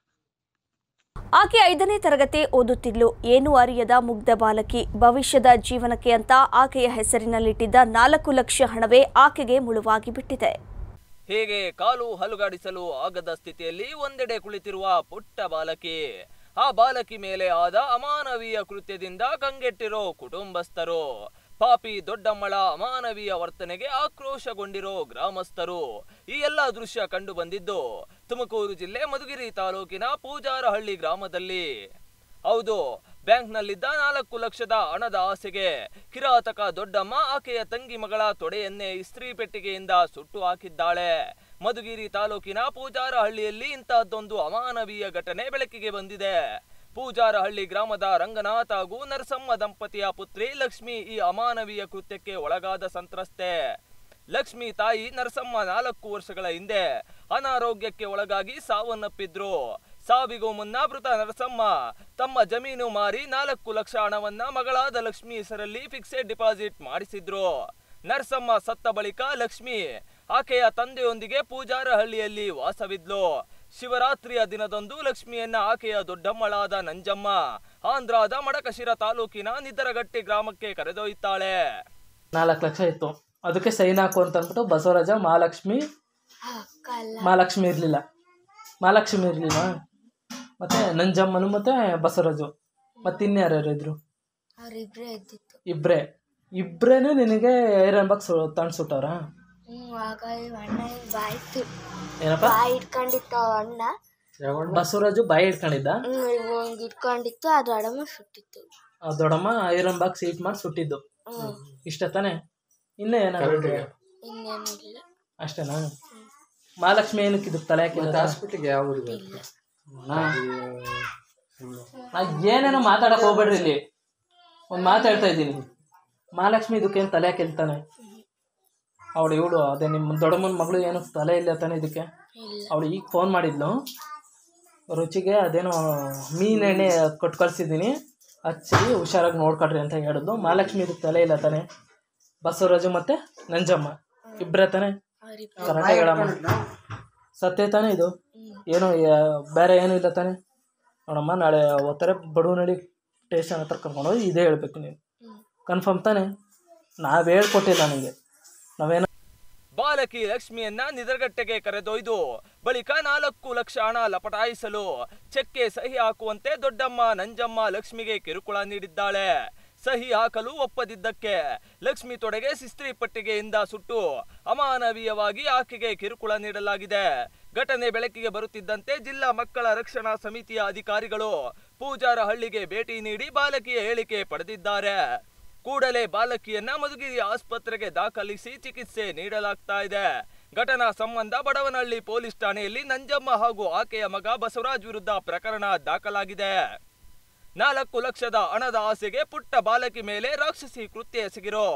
ಆಕೆ 5ನೇ ತರಗತಿ ಓದುತ್ತಿದ್ಲು. ಏನು ಅರಿಯದ ಮುಗ್ಧ ಬಾಲಕಿ. ಭವಿಷ್ಯದ ಜೀವನಕ್ಕೆ ಅಂತ ಆಕೆಯ ಹೆಸರಿನಲ್ಲಿಟ್ಟಿದ್ದ 4 ಲಕ್ಷ ಹಣವೇ ಆಕೆಗೆ ಮುಳುವಾಗಿ ಬಿಟ್ಟಿದೆ. ಹೀಗೆ ಕಾಲು ಹಲುಗಾಡಿಸಲು ಆಗದ ಸ್ಥಿತಿಯಲ್ಲಿ ಒಂದೆಡೆ ಕುಳಿತಿರುವ ಪುಟ್ಟ ಬಾಲಕಿ. ಆ ಬಾಲಕಿ ಮೇಲೆ ಆದ ಅಮಾನವೀಯ ಕೃತ್ಯದಿಂದ ಕಂಗೆಟ್ಟಿರೋ ಕುಟುಂಬಸ್ಥರು, ಪಾಪಿ ದೊಡ್ಡಮ್ಮಳ ಅಮಾನವೀಯ ವರ್ತನೆಗೆ ಆಕ್ರೋಶಗೊಂಡಿರೋ ಗ್ರಾಮಸ್ಥರು. ಈ ಎಲ್ಲ ದೃಶ್ಯ ಕಂಡು ಬಂದಿದ್ದು ತುಮಕೂರು ಜಿಲ್ಲೆ ಮಧುಗಿರಿ ತಾಲೂಕಿನ ಪೂಜಾರಹಳ್ಳಿ ಗ್ರಾಮದಲ್ಲಿ. ಹೌದು, ಬ್ಯಾಂಕ್ನಲ್ಲಿದ್ದ 4 ಲಕ್ಷದ ಹಣದ ಆಸೆಗೆ ಕಿರಾತಕ ದೊಡ್ಡಮ್ಮ ಆಕೆಯ ತಂಗಿ ಮಗಳ ತೊಡೆಯನ್ನೇ ಇಸ್ತ್ರಿ ಪೆಟ್ಟಿಗೆಯಿಂದ ಸುಟ್ಟು ಹಾಕಿದ್ದಾಳೆ. ಮಧುಗಿರಿ ತಾಲೂಕಿನ ಪೂಜಾರಹಳ್ಳಿಯಲ್ಲಿ ಇಂತಹದ್ದೊಂದು ಅಮಾನವೀಯ ಘಟನೆ ಬೆಳಕಿಗೆ ಬಂದಿದೆ. ಪೂಜಾರಹಳ್ಳಿ ಗ್ರಾಮದ ರಂಗನಾಥ್ ಹಾಗೂ ನರಸಮ್ಮ ದಂಪತಿಯ ಪುತ್ರಿ ಲಕ್ಷ್ಮಿ ಈ ಅಮಾನವೀಯ ಕೃತ್ಯಕ್ಕೆ ಒಳಗಾದ ಸಂತ್ರಸ್ತೆ. ಲಕ್ಷ್ಮಿ ತಾಯಿ ನರಸಮ್ಮ 4 ವರ್ಷಗಳ ಹಿಂದೆ ಅನಾರೋಗ್ಯಕ್ಕೆ ಒಳಗಾಗಿ ಸಾವನ್ನಪ್ಪಿದ್ರು. ಸಾವಿಗೂ ಮುನ್ನ ಮೃತ ನರಸಮ್ಮ ತಮ್ಮ ಜಮೀನು ಮಾರಿ 4 ಲಕ್ಷ ಹಣವನ್ನ ಮಗಳಾದ ಲಕ್ಷ್ಮಿ ಹೆಸರಲ್ಲಿ ಫಿಕ್ಸೆಡ್ ಡಿಪಾಸಿಟ್ ಮಾಡಿಸಿದ್ರು. ನರಸಮ್ಮ ಸತ್ತ ಬಳಿಕ ಲಕ್ಷ್ಮಿ ಆಕೆಯ ತಂದೆಯೊಂದಿಗೆ ಪೂಜಾರಹಳ್ಳಿಯಲ್ಲಿ ವಾಸವಿದ್ಲು. ಶಿವರಾತ್ರಿಯ ದಿನದಂದು ಲಕ್ಷ್ಮಿಯನ್ನ ಆಕೆಯ ದೊಡ್ಡಮ್ಮಳಾದ ನಂಜಮ್ಮ ಆಂಧ್ರದ ಮಡಕಶಿರ ತಾಲೂಕಿನ ನಿದರಗಟ್ಟಿ ಗ್ರಾಮಕ್ಕೆ ಕರೆದೊಯ್ತಾಳೆ. 4 ಲಕ್ಷ ಇತ್ತು, ಅದಕ್ಕೆ ಸೈನ್ ಹಾಕು ಅಂತ ಅಂದ್ಬಿಟ್ಟು ಬಸವರಾಜ ಮಹಾಲಕ್ಷ್ಮಿ ಇರಲಿಲ್ಲ ಮತ್ತೆ ನಂಜಮ್ಮನು ಮತ್ತೆ ಬಸವರಾಜು ಮತ್ತೆ ಇನ್ಯಾರ್ಯಾರು ಇದ್ರು? ಇಬ್ರೇನೆ ನಿನಗೆ ಐರನ್ ಬಾಕ್ಸ್ ತಂದ್ಸುಟ್ಟವ್ರ? ಬಸವರಾಜು ಬಾಯಿ ಇಟ್ಕೊಂಡಿದ್ದ, ದೊಡ್ಡಮ್ಮ ಐರನ್ ಬಾಕ್ಸ್ ಹೀಟ್ ಮಾಡಿ ಸುಟ್ಟಿದ್ದು. ಇಷ್ಟ ತಾನೆ? ಇನ್ನೇ ಏನಾಗುತ್ತೆ? ಅಷ್ಟೇನಾ? ಮಹಾಲಕ್ಷ್ಮಿ ಏನಕ್ಕೆ ಇದಕ್ಕೆ ತಲೆ ಹಾಕಿಲ್ಲ? ಏನೇನೋ ಮಾತಾಡಕ್ ಹೋಗ್ಬೇಡ್ರಿ, ಇಲ್ಲಿ ಒಂದು ಮಾತು ಹೇಳ್ತಾ ಇದ್ದೀನಿ. ಮಹಾಲಕ್ಷ್ಮಿ ಇದಕ್ಕೇನು ತಲೆ ಹಾಕಿಲ್ತಾನೆ? ಇವಳು ಅದೇ ನಿಮ್ಮ ದೊಡ್ಡಮ್ಮನ ಮಗಳು ಏನು ತಲೆ ಇಲ್ಲ ತಾನೆ ಇದಕ್ಕೆ? ಅವಳು ಈಗ ಫೋನ್ ಮಾಡಿದ್ಲು, ರುಚಿಗೆ ಅದೇನೋ ಮೀನೆಣ್ಣೆ ಕೊಟ್ಟು ಕಳ್ಸಿದ್ದೀನಿ, ಹಚ್ಚಿ ಹುಷಾರಾಗಿ ನೋಡ್ಕೊಡ್ರಿ ಅಂತ ಹೇಳಿದ್ಲು. ಮಹಾಲಕ್ಷ್ಮಿ ಇದಕ್ಕೆ ತಲೆ ಇಲ್ಲ ತಾನೆ? ಬಸವರಾಜು ಮತ್ತೆ ನಂಜಮ್ಮ ಇಬ್ಬರೇ ತಾನೆ? ಕರೆಕ್ಟಾಗಿ ಹೇಳಮ್ಮ, ಸತ್ಯ ತಾನೆ ಇದು? ಏನು ಬೇರೆ ಏನೂ ಇಲ್ಲ ತಾನೆ? ನೋಡಮ್ಮ, ನಾಳೆ ಓದ್ತಾರೆ ಬಡವನಹಳ್ಳಿ ಸ್ಟೇಷನ್ ಹತ್ರ ಕರ್ಕೊಂಡೋಗಿ ಇದೇ ಹೇಳ್ಬೇಕು ನೀವು. ಕನ್ಫರ್ಮ್ ತಾನೆ? ನಾವು ಹೇಳ್ಕೊಟ್ಟಿಲ್ಲ ನನಗೆ. ನಾವೇನೋ ಬಾಲಕಿ ಲಕ್ಷ್ಮಿಯನ್ನ ನಿದರ್ಗಟ್ಟೆಗೆ ಕರೆದೊಯ್ದು ಬಳಿಕ 4 ಲಕ್ಷ ಹಣ ಲಪಟಾಯಿಸಲು ಚೆಕ್ಗೆ ಸಹಿ ಹಾಕುವಂತೆ ದೊಡ್ಡಮ್ಮ ನಂಜಮ್ಮ ಲಕ್ಷ್ಮಿಗೆ ಕಿರುಕುಳ ನೀಡಿದ್ದಾಳೆ. ಸಹಿ ಹಾಕಲು ಒಪ್ಪದಿದ್ದಕ್ಕೆ ಲಕ್ಷ್ಮಿ ತೊಡೆಗೆ ಇಸ್ತ್ರಿ ಪೆಟ್ಟಿಗೆಯಿಂದ ಸುಟ್ಟು ಅಮಾನವೀಯವಾಗಿ ಆಕೆಗೆ ಕಿರುಕುಳ ನೀಡಲಾಗಿದೆ. ಘಟನೆ ಬೆಳಕಿಗೆ ಬರುತ್ತಿದ್ದಂತೆ ಜಿಲ್ಲಾ ಮಕ್ಕಳ ರಕ್ಷಣಾ ಸಮಿತಿಯ ಅಧಿಕಾರಿಗಳು ಪೂಜಾರಹಳ್ಳಿಗೆ ಭೇಟಿ ನೀಡಿ ಬಾಲಕಿಯ ಹೇಳಿಕೆ ಪಡೆದಿದ್ದಾರೆ. ಕೂಡಲೇ ಬಾಲಕಿಯನ್ನ ಮಧುಗಿರಿ ಆಸ್ಪತ್ರೆಗೆ ದಾಖಲಿಸಿ ಚಿಕಿತ್ಸೆ ನೀಡಲಾಗ್ತಾ ಇದೆ. ಘಟನಾ ಸಂಬಂಧ ಬಡವನಹಳ್ಳಿ ಪೊಲೀಸ್ ಠಾಣೆಯಲ್ಲಿ ನಂಜಮ್ಮ ಹಾಗೂ ಆಕೆಯ ಮಗ ಬಸವರಾಜ್ ವಿರುದ್ಧ ಪ್ರಕರಣ ದಾಖಲಾಗಿದೆ. 4 ಲಕ್ಷದ ಹಣದ ಆಸೆಗೆ ಪುಟ್ಟ ಬಾಲಕಿ ಮೇಲೆ ರಾಕ್ಷಸಿ ಕೃತ್ಯ ಎಸಗಿರೋ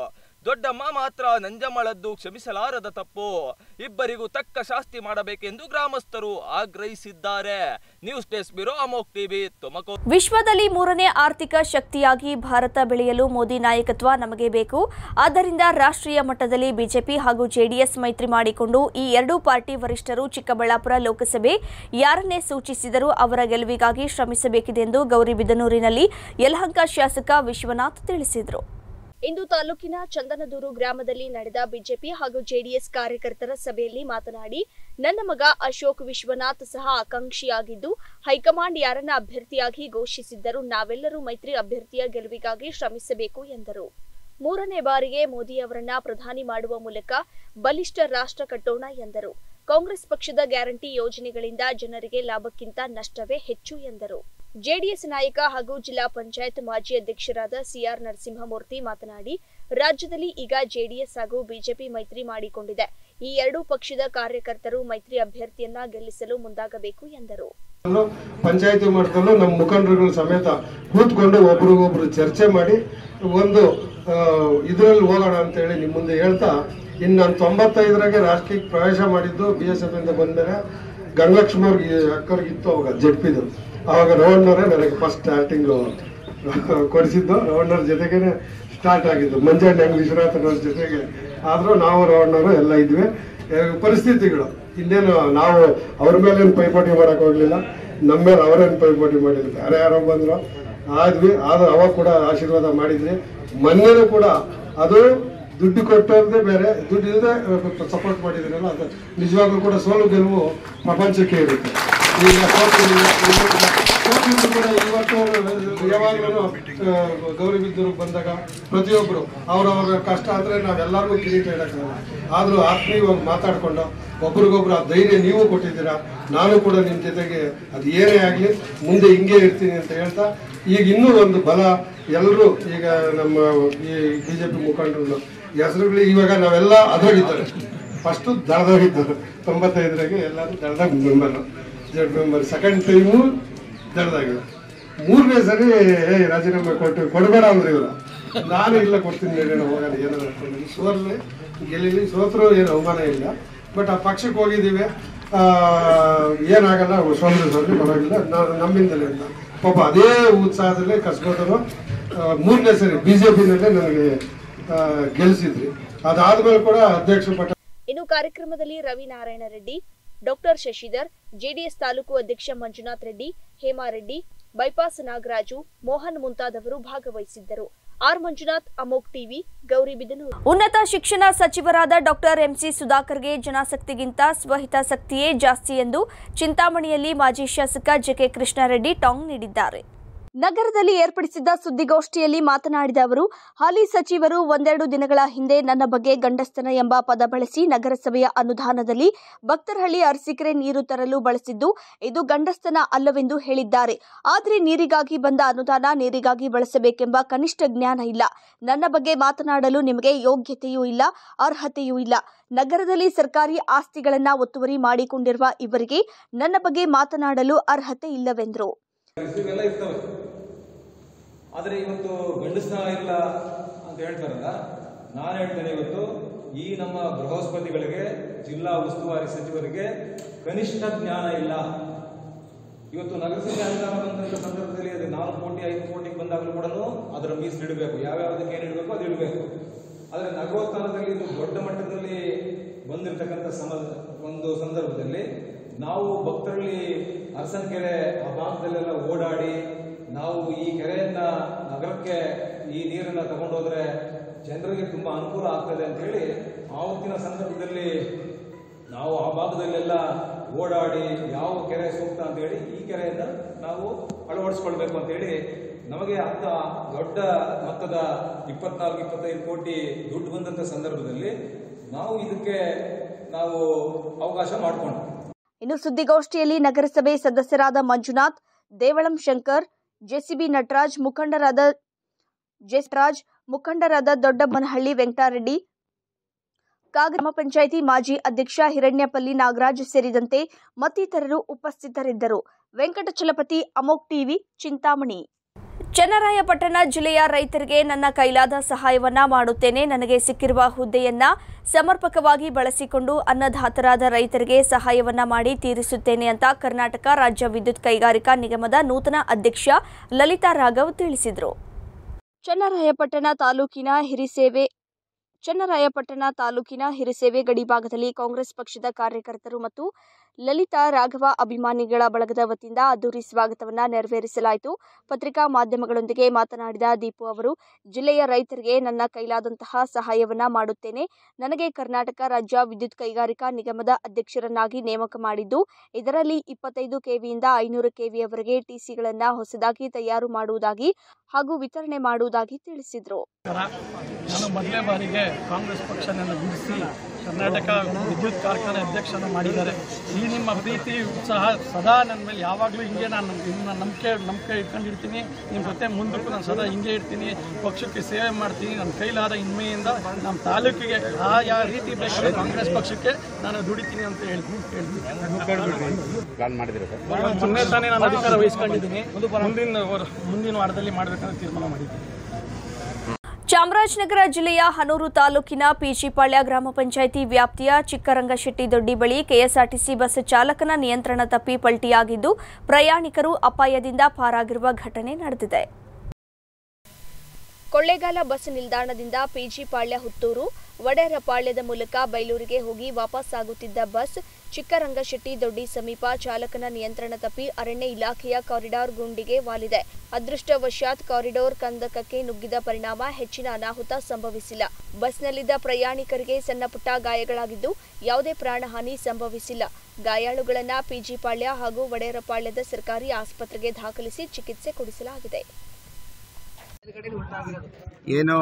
ದೊಡ್ಡಮ್ಮ ಮಾತ್ರ ನಂಜಮ್ಮಳದ್ದು ಕ್ಷಮಿಸಲಾರದ ತಪ್ಪು. ಇಬ್ಬರಿಗೂ ತಕ್ಕ ಶಾಸ್ತಿ ಮಾಡಬೇಕೆಂದು ಗ್ರಾಮಸ್ಥರು ಆಗ್ರಹಿಸಿದ್ದಾರೆ. ನ್ಯೂಸ್ ಡೆಸ್ಕ್ ಬ್ಯೂರೋ, ಅಮೋಕ್ ಟಿವಿ, ತುಮಕೂರು. ವಿಶ್ವದಲ್ಲಿ 3ನೇ ಆರ್ಥಿಕ ಶಕ್ತಿಯಾಗಿ ಭಾರತ ಬೆಳೆಯಲು ಮೋದಿ ನಾಯಕತ್ವ ನಮಗೆ ಬೇಕು. ಆದ್ದರಿಂದ ರಾಷ್ಟ್ರೀಯ ಮಟ್ಟದಲ್ಲಿ ಬಿಜೆಪಿ ಹಾಗೂ ಜೆಡಿಎಸ್ ಮೈತ್ರಿ ಮಾಡಿಕೊಂಡು ಈ ಎರಡೂ ಪಾರ್ಟಿ ವರಿಷ್ಠರು ಚಿಕ್ಕಬಳ್ಳಾಪುರ ಲೋಕಸಭೆ ಯಾರನ್ನೇ ಸೂಚಿಸಿದರೂ ಅವರ ಗೆಲುವಿಗಾಗಿ ಶ್ರಮಿಸಬೇಕಿದೆ ಎಂದು ಗೌರಿಬಿದನೂರಿನಲ್ಲಿ ಯಲಹಂಕ ಶಾಸಕ ವಿಶ್ವನಾಥ್ ತಿಳಿಸಿದರು. ಇಂದು ತಾಲೂಕಿನ ಚಂದನದೂರು ಗ್ರಾಮದಲ್ಲಿ ನಡೆದ ಬಿಜೆಪಿ ಹಾಗೂ ಜೆಡಿಎಸ್ ಕಾರ್ಯಕರ್ತರ ಸಭೆಯಲ್ಲಿ ಮಾತನಾಡಿ, ನನ್ನ ಮಗ ಅಶೋಕ್ ವಿಶ್ವನಾಥ್ ಸಹ ಆಕಾಂಕ್ಷಿಯಾಗಿದ್ದು ಹೈಕಮಾಂಡ್ ಯಾರನ್ನ ಅಭ್ಯರ್ಥಿಯಾಗಿ ಘೋಷಿಸಿದ್ದರೂ ನಾವೆಲ್ಲರೂ ಮೈತ್ರಿ ಅಭ್ಯರ್ಥಿಯ ಗೆಲುವಿಗಾಗಿ ಶ್ರಮಿಸಬೇಕು ಎಂದರು. 3ನೇ ಬಾರಿಗೆ ಮೋದಿ ಅವರನ್ನ ಪ್ರಧಾನಿ ಮಾಡುವ ಮೂಲಕ ಬಲಿಷ್ಠ ರಾಷ್ಟ್ರ ಕಟ್ಟೋಣ ಎಂದರು. ಕಾಂಗ್ರೆಸ್ ಪಕ್ಷದ ಗ್ಯಾರಂಟಿ ಯೋಜನೆಗಳಿಂದ ಜನರಿಗೆ ಲಾಭಕ್ಕಿಂತ ನಷ್ಟವೇ ಹೆಚ್ಚು ಎಂದರು. ಜೆಡಿಎಸ್ ನಾಯಕ ಹಾಗೂ ಜಿಲ್ಲಾ ಪಂಚಾಯತ್ ಮಾಜಿ ಅಧ್ಯಕ್ಷರಾದ ಸಿಆರ್ ನರಸಿಂಹಮೂರ್ತಿ ಮಾತನಾಡಿ, ರಾಜ್ಯದಲ್ಲಿ ಈಗ ಜೆಡಿಎಸ್ ಹಾಗೂ ಬಿಜೆಪಿ ಮೈತ್ರಿ ಮಾಡಿಕೊಂಡಿದೆ. ಈ ಎರಡೂ ಪಕ್ಷದ ಕಾರ್ಯಕರ್ತರು ಮೈತ್ರಿ ಅಭ್ಯರ್ಥಿಯನ್ನ ಗೆಲ್ಲಿಸಲು ಮುಂದಾಗಬೇಕು ಎಂದರು. ಪಂಚಾಯತಿ ಮಟ್ಟದಲ್ಲೂ ನಮ್ಮ ಮುಖಂಡರುಗಳ ಸಮೇತ ಕೂತ್ಕೊಂಡು ಒಬ್ರಿಗೊಬ್ರು ಚರ್ಚೆ ಮಾಡಿ ಒಂದು ಇದರಲ್ಲಿ ಹೋಗೋಣ ಅಂತ ಹೇಳಿ ನಿಮ್ಮ ಮುಂದೆ ಹೇಳ್ತಾ, ಇನ್ನು ನಾನು 95ರಾಗೆ ರಾಜಕೀಯಕ್ಕೆ ಪ್ರವೇಶ ಮಾಡಿದ್ದು BSF ಇಂದ ಬಂದರೆ ಗಂಗಲಕ್ಷ್ಮಿ ಅಕ್ಕರ್ಗಿತ್ತು ಅವಾಗ ಜೆಡ್ಪಿದು. ಆವಾಗ ರವಣ್ಣವರೇ ನನಗೆ ಫಸ್ಟ್ ಸ್ಟಾರ್ಟಿಂಗು ಕೊಡಿಸಿದ್ದು. ರವಣ್ಣವ್ರ ಜೊತೆಗೇನೆ ಸ್ಟಾರ್ಟ್ ಆಗಿದ್ದು, ಮಂಜಣ್ಣ ವಿಶ್ವನಾಥನವ್ರ ಜೊತೆಗೆ. ಆದರೂ ನಾವು ರವಣ್ಣವರು ಎಲ್ಲ ಇದ್ವಿ. ಪರಿಸ್ಥಿತಿಗಳು ಇನ್ನೇನು ನಾವು ಅವ್ರ ಮೇಲೇನು ಪೈಪೋಟಿ ಮಾಡೋಕೆ ಹೋಗಲಿಲ್ಲ, ನಮ್ಮ ಮೇಲೆ ಅವರೇನು ಪೈಪೋಟಿ ಮಾಡಿದ್ರು. ಯಾರ್ಯಾರೋ ಬಂದರು ಆದ್ವಿ. ಆದರೂ ಅವಾಗ ಕೂಡ ಆಶೀರ್ವಾದ ಮಾಡಿದ್ರಿ. ಮೊನ್ನೆನೂ ಕೂಡ ಅದು ದುಡ್ಡು ಕೊಟ್ಟೋದೇ ಬೇರೆ, ದುಡ್ಡು ಇಲ್ಲದೆ ಸಪೋರ್ಟ್ ಮಾಡಿದ್ರಲ್ಲ, ಅದು ನಿಜವಾಗ್ಲೂ ಕೂಡ ಸೋಲು ಗೆಲುವು ಪ್ರಪಂಚಕ್ಕೆ ಇರುತ್ತೆ. ಈಗ ಸೋತಿದ್ರು ಕೂಡ ಇವತ್ತು ಯಾವಾಗಲೂ ಗೌರಿಬಿದನೂರಿಗೆ ಬಂದಾಗ ಪ್ರತಿಯೊಬ್ಬರು ಅವರವರ ಕಷ್ಟ ಅಂದರೆ ನಾವೆಲ್ಲರಿಗೂ ಕಿರೀಟ ಇಡೋಕ್ಕಾಗಲ್ಲ. ಆದರೂ ಆತ್ಮೀಯವಾಗಿ ಮಾತಾಡಿಕೊಂಡು ಒಬ್ರಿಗೊಬ್ರು ಆ ಧೈರ್ಯ ನೀವು ಕೊಟ್ಟಿದ್ದೀರಾ. ನಾನು ಕೂಡ ನಿಮ್ಮ ಜೊತೆಗೆ ಅದು ಏನೇ ಆಗಲಿ ಮುಂದೆ ಹಿಂಗೆ ಇರ್ತೀನಿ ಅಂತ ಹೇಳ್ತಾ, ಈಗ ಇನ್ನೂ ಒಂದು ಬಲ ಎಲ್ಲರೂ ಈಗ ನಮ್ಮ ಈ BJP ಮುಖಂಡರು ಹೆಸರುಗಳು ಇವಾಗ ನಾವೆಲ್ಲ ಅದ್ರಾಗಿದ್ದಾರೆ. ಫಸ್ಟು ದಳದಾಗಿದ್ದಾರೆ 95ರಾಗೆ ಎಲ್ಲರೂ ದಳದಾಗ ಜೆಡ್ ಮೆಂಬರ್. ಸೆಕೆಂಡ್ ಟೈಮು ದಳದಾಗಿದೆ. 3ನೇ ಸರಿ ರಾಜೀನಾಮೆ ಕೊಡಬೇಡ ಅಂದ್ರೆ ಇವರು. ನಾನು ಇಲ್ಲ ಕೊಡ್ತೀನಿ ಹೇಳೋಣ, ಹೋಗೋಣ ಏನಾದ್ರು ಅನ್ಕೊಂಡಿದ್ದೀನಿ. ಸೋರ್ಲಿ ಗೆಲ್ಲಿ ಸೋತರು ಏನು ಅವಮಾನ ಇಲ್ಲ. ಬಟ್ ಆ ಪಕ್ಷಕ್ಕೆ ಹೋಗಿದ್ದೀವಿ, ಏನಾಗಲ್ಲ, ಸೋಲ್ರಿ ಪರವಾಗಿಲ್ಲ, ನಮ್ಮಿಂದಲೇ ಅಂತ ಪಾಪ ಅದೇ ಉತ್ಸಾಹದಲ್ಲೇ ಕಸ್ಬೋದರು 3ನೇ ಸರಿ BJPನಲ್ಲೇ ನನಗೆ ಗೆಲ್ಲಿಸಿದ್ರಿ. ಅದಾದ್ಮೇಲೆ ಕೂಡ ಅಧ್ಯಕ್ಷ ಪಟ್ಟ. ಇನ್ನು ಕಾರ್ಯಕ್ರಮದಲ್ಲಿ ರವಿನಾರಾಯಣ ರೆಡ್ಡಿ, ಡಾಕ್ಟರ್ ಶಶಿಧರ್, ಜೆಡಿಎಸ್ ತಾಲೂಕು ಅಧ್ಯಕ್ಷ ಮಂಜುನಾಥ್ ರೆಡ್ಡಿ, ಹೇಮಾರೆಡ್ಡಿ, ಬೈಪಾಸ್ ನಾಗರಾಜು, ಮೋಹನ್ ಮುಂತಾದವರು ಭಾಗವಹಿಸಿದ್ದರು. ಆರ್ ಮಂಜುನಾಥ್, ಅಮೋಕ್ ಟಿವಿ, ಗೌರಿಬಿದನೂರು. ಉನ್ನತ ಶಿಕ್ಷಣ ಸಚಿವರಾದ ಡಾಕ್ಟರ್ ಎಂಸಿ ಸುಧಾಕರ್ಗೆ ಜನಾಸಕ್ತಿಗಿಂತ ಸ್ವಹಿತಾಸಕ್ತಿಯೇ ಜಾಸ್ತಿ ಎಂದು ಚಿಂತಾಮಣಿಯಲ್ಲಿ ಮಾಜಿ ಶಾಸಕ ಜೆಕೆ ಕೃಷ್ಣಾರೆಡ್ಡಿ ಟಾಂಗ್ ನೀಡಿದ್ದಾರೆ. ನಗರದಲ್ಲಿ ಏರ್ಪಡಿಸಿದ್ದ ಸುದ್ದಿಗೋಷ್ಠಿಯಲ್ಲಿ ಮಾತನಾಡಿದ ಅವರು, ಹಾಲಿ ಸಚಿವರು 1-2 ದಿನಗಳ ಹಿಂದೆ ನನ್ನ ಬಗ್ಗೆ ಗಂಡಸ್ತನ ಎಂಬ ಪದ ಬಳಸಿ ನಗರಸಭೆಯ ಅನುದಾನದಲ್ಲಿ ಭಕ್ತರಹಳ್ಳಿ ಅರಸೀಕೆರೆ ನೀರು ತರಲು ಬಳಸಿದ್ದು ಇದು ಗಂಡಸ್ತನ ಅಲ್ಲವೆಂದು ಹೇಳಿದ್ದಾರೆ. ಆದರೆ ನೀರಿಗಾಗಿ ಬಂದ ಅನುದಾನ ನೀರಿಗಾಗಿ ಬಳಸಬೇಕೆಂಬ ಕನಿಷ್ಠ ಜ್ಞಾನ ಇಲ್ಲ. ನನ್ನ ಬಗ್ಗೆ ಮಾತನಾಡಲು ನಿಮಗೆ ಯೋಗ್ಯತೆಯೂ ಇಲ್ಲ, ಅರ್ಹತೆಯೂ ಇಲ್ಲ. ನಗರದಲ್ಲಿ ಸರ್ಕಾರಿ ಆಸ್ತಿಗಳನ್ನ ಒತ್ತುವರಿ ಮಾಡಿಕೊಂಡಿರುವ ಇವರಿಗೆ ನನ್ನ ಬಗ್ಗೆ ಮಾತನಾಡಲು ಅರ್ಹತೆ ಇಲ್ಲವೆಂದರು. ಇವೆಲ್ಲ ಇರ್ತವೆ, ಆದರೆ ಇವತ್ತು ಗಂಡಸ್ನ ಇಲ್ಲ ಅಂತ ಹೇಳ್ತಾರಲ್ಲ, ನಾನು ಹೇಳ್ತೇನೆ ಇವತ್ತು ಈ ನಮ್ಮ ಬೃಹಸ್ಪತಿಗಳಿಗೆ, ಜಿಲ್ಲಾ ಉಸ್ತುವಾರಿ ಸಚಿವರಿಗೆ ಕನಿಷ್ಠ ಜ್ಞಾನ ಇಲ್ಲ. ಇವತ್ತು ನಗರಸಭೆ ಅನುದಾನ ಬಂದಂತ ಸಂದರ್ಭದಲ್ಲಿ ಅದು 4 ಕೋಟಿ 5 ಕೋಟಿಗೆ ಬಂದಾಗಲೂ ಕೂಡ ಅದರ ಮೀಸಲಿಡಬೇಕು, ಯಾವ್ಯಾವುದಕ್ಕೆ ಏನು ಇಡಬೇಕು ಅದು ಇಡಬೇಕು. ಆದರೆ ನಗರೋತ್ಥಾನದಲ್ಲಿ ಇದು ದೊಡ್ಡ ಮಟ್ಟದಲ್ಲಿ ಬಂದಿರತಕ್ಕಂಥ ಒಂದು ಸಂದರ್ಭದಲ್ಲಿ ನಾವು ಭಕ್ತರಲ್ಲಿ ಅರಸನಕೆರೆ ಆ ಭಾಗದಲ್ಲೆಲ್ಲ ಓಡಾಡಿ ನಾವು ಈ ಕೆರೆಯನ್ನ ನಗರಕ್ಕೆ ಈ ನೀರನ್ನ ತಗೊಂಡೋದ್ರೆ ಜನರಿಗೆ ತುಂಬಾ ಅನುಕೂಲ ಆಗ್ತದೆ ಅಂತ ಹೇಳಿ ಆವತ್ತಿನ ಸಂದರ್ಭದಲ್ಲಿ ನಾವು ಆ ಭಾಗದಲ್ಲೆಲ್ಲ ಓಡಾಡಿ ಯಾವ ಕೆರೆ ಸೂಕ್ತ ಅಂತ ಹೇಳಿ ಈ ಕೆರೆಯನ್ನ ನಾವು ಅಳವಡಿಸ್ಕೊಳ್ಬೇಕು ಅಂತ ಹೇಳಿ ನಮಗೆ ಅಂತ ದೊಡ್ಡ ಮೊತ್ತದ 24-25 ಕೋಟಿ ದುಡ್ಡು ಬಂದಂತ ಸಂದರ್ಭದಲ್ಲಿ ನಾವು ಇದಕ್ಕೆ ನಾವು ಅವಕಾಶ ಮಾಡಿಕೊಂಡ್ವಿ. ಇನ್ನು ಸುದ್ದಿಗೋಷ್ಠಿಯಲ್ಲಿ ನಗರಸಭೆ ಸದಸ್ಯರಾದ ಮಂಜುನಾಥ್, ದೇವಳಂ ಶಂಕರ್, ಜೆಸಿಬಿ ನಟರಾಜ್, ಮುಖಂಡರಾದ ದೊಡ್ಡಮ್ಮನಹಳ್ಳಿ ವೆಂಕಟರೆಡ್ಡಿ, ಗ್ರಾಮ ಪಂಚಾಯಿತಿ ಮಾಜಿ ಅಧ್ಯಕ್ಷ ಹಿರಣ್ಯಪಲ್ಲಿ ನಾಗರಾಜ್ ಸೇರಿದಂತೆ ಮತ್ತಿತರರು ಉಪಸ್ಥಿತರಿದ್ದರು. ವೆಂಕಟಚಲಪತಿ, ಅಮೋಕ್ ಟಿವಿ, ಚಿಂತಾಮಣಿ. ಚನ್ನರಾಯಪಟ್ಟಣ ಜಿಲ್ಲೆಯ ರೈತರಿಗೆ ನನ್ನ ಕೈಲಾದ ಸಹಾಯವನ್ನ ಮಾಡುತ್ತೇನೆ. ನನಗೆ ಸಿಕ್ಕಿರುವ ಹುದ್ದೆಯನ್ನ ಸಮರ್ಪಕವಾಗಿ ಬಳಸಿಕೊಂಡು ಅನ್ನದಾತರಾದ ರೈತರಿಗೆ ಸಹಾಯವನ್ನ ಮಾಡಿ ತೀರಿಸುತ್ತೇನೆ ಅಂತ ಕರ್ನಾಟಕ ರಾಜ್ಯ ವಿದ್ಯುತ್ ಕೈಗಾರಿಕಾ ನಿಗಮದ ನೂತನ ಅಧ್ಯಕ್ಷ ಲಲಿತಾ ರಾಘವ್ ತಿಳಿಸಿದರು. ಚನ್ನರಾಯಪಟ್ಟಣ ತಾಲೂಕಿನ ಹಿರಿಸೇವೆ ಗಡಿಭಾಗದಲ್ಲಿ ಕಾಂಗ್ರೆಸ್ ಪಕ್ಷದ ಕಾರ್ಯಕರ್ತರು ಮತ್ತು ಲಲಿತಾ ರಾಘವ ಅಭಿಮಾನಿಗಳ ಬಳಗದ ವತಿಯಿಂದ ಅದ್ದೂರಿ ಸ್ವಾಗತವನ್ನ ನೆರವೇರಿಸಲಾಯಿತು. ಪತ್ರಿಕಾ ಮಾಧ್ಯಮಗಳೊಂದಿಗೆ ಮಾತನಾಡಿದ ದೀಪು ಅವರು, ಜಿಲ್ಲೆಯ ರೈತರಿಗೆ ನನ್ನ ಕೈಲಾದಂತಹ ಸಹಾಯವನ್ನ ಮಾಡುತ್ತೇನೆ. ನನಗೆ ಕರ್ನಾಟಕ ರಾಜ್ಯ ವಿದ್ಯುತ್ ಕೈಗಾರಿಕಾ ನಿಗಮದ ಅಧ್ಯಕ್ಷರನ್ನಾಗಿ ನೇಮಕ ಮಾಡಿದ್ದು, ಇದರಲ್ಲಿ 25 ಕೆವಿಯಿಂದ 500 ಕೆವಿಯವರೆಗೆ ಟಿಸಿಗಳನ್ನು ಹೊಸದಾಗಿ ತಯಾರು ಮಾಡುವುದಾಗಿ ಹಾಗೂ ವಿತರಣೆ ಮಾಡುವುದಾಗಿ ತಿಳಿಸಿದರು. ನಾನು ಮೊದಲನೇ ಬಾರಿಗೆ ಕಾಂಗ್ರೆಸ್ ಪಕ್ಷ ನನ್ನ ಗುರುತಿಸಿ ಕರ್ನಾಟಕ ವಿದ್ಯುತ್ ಕಾರ್ಖಾನೆ ಅಧ್ಯಕ್ಷನ ಮಾಡಿದ್ದಾರೆ. ಈ ನಿಮ್ಮ ಪ್ರೀತಿ ಉತ್ಸಾಹ ಸದಾ ನನ್ನ ಮೇಲೆ ಯಾವಾಗಲೂ ಹಿಂಗೆ ನಾನು ನಂಬಿಕೆ ಇಟ್ಕೊಂಡಿರ್ತೀನಿ. ನಿಮ್ಮ ಜೊತೆ ಮುಂದಕ್ಕೂ ನಾನು ಸದಾ ಹಿಂಗೆ ಇರ್ತೀನಿ. ಪಕ್ಷಕ್ಕೆ ಸೇವೆ ಮಾಡ್ತೀನಿ. ನನ್ನ ಕೈಲಾದ ಹೆಮ್ಮೆಯಿಂದ ನಮ್ಮ ತಾಲೂಕಿಗೆ ಯಾವ ರೀತಿ ಬೇಕಾದ್ರೆ ಕಾಂಗ್ರೆಸ್ ಪಕ್ಷಕ್ಕೆ ನಾನು ದುಡಿತೀನಿ ಅಂತ ಮೊನ್ನೆ ತಾನೇ ನಾನು ಅಧಿಕಾರ ವಹಿಸ್ಕೊಂಡಿದ್ದೀನಿ. ಮುಂದಿನ ವಾರದಲ್ಲಿ ಮಾಡಬೇಕಂತ ತೀರ್ಮಾನ ಮಾಡಿದ್ದೀನಿ. ಚಾಮರಾಜನಗರ ಜಿಲ್ಲೆಯ ಹನೂರು ತಾಲೂಕಿನ ಪಿಜಿಪಾಳ್ಯ ಗ್ರಾಮ ಪಂಚಾಯಿತಿ ವ್ಯಾಪ್ತಿಯ ಚಿಕ್ಕರಂಗಶೆಟ್ಟಿದೊಡ್ಡಿ ಬಳಿ ಕೆಎಸ್ಆರ್ಟಿಸಿ ಬಸ್ ಚಾಲಕನ ನಿಯಂತ್ರಣ ತಪ್ಪಿ ಪಲ್ಟಿಯಾಗಿದ್ದು, ಪ್ರಯಾಣಿಕರು ಅಪಾಯದಿಂದ ಪಾರಾಗಿರುವ ಘಟನೆ ನಡೆದಿದೆ. ಕೊಳ್ಳೇಗಾಲ ಬಸ್ ನಿಲ್ದಾಣದಿಂದ ಪಿಜಿಪಾಳ್ಯ ಹುತ್ತೂರು ವಡೇರಪಾಳ್ಯದ ಮೂಲಕ ಬೈಲೂರಿಗೆ ಹೋಗಿ ವಾಪಸ್ ಆಗುತ್ತಿದ್ದ ಬಸ್ ಚಿಕ್ಕರಂಗಶೆಟ್ಟಿದೊಡ್ಡಿ ಸಮೀಪ ಚಾಲಕನ ನಿಯಂತ್ರಣ ತಪ್ಪಿ ಅರಣ್ಯ ಇಲಾಖೆಯ ಕಾರಿಡಾರ್ ಗುಂಡಿಗೆ ವಾಲಿದೆ. ಅದೃಷ್ಟವಶಾತ್ ಕಾರಿಡಾರ್ ಕಂದಕಕ್ಕೆ ನುಗ್ಗಿದ ಪರಿಣಾಮ ಹೆಚ್ಚಿನ ಅನಾಹುತ ಸಂಭವಿಸಿಲ್ಲ. ಬಸ್ನಲ್ಲಿದ್ದ ಪ್ರಯಾಣಿಕರಿಗೆ ಸಣ್ಣಪುಟ್ಟ ಗಾಯಗಳಾಗಿದ್ದು, ಯಾವುದೇ ಪ್ರಾಣಹಾನಿ ಸಂಭವಿಸಿಲ್ಲ. ಗಾಯಾಳುಗಳನ್ನು ಪಿಜಿಪಾಳ್ಯ ಹಾಗೂ ವಡೇರಪಾಳ್ಯದ ಸರ್ಕಾರಿ ಆಸ್ಪತ್ರೆಗೆ ದಾಖಲಿಸಿ ಚಿಕಿತ್ಸೆ ಕೊಡಿಸಲಾಗಿದೆ. ಏನು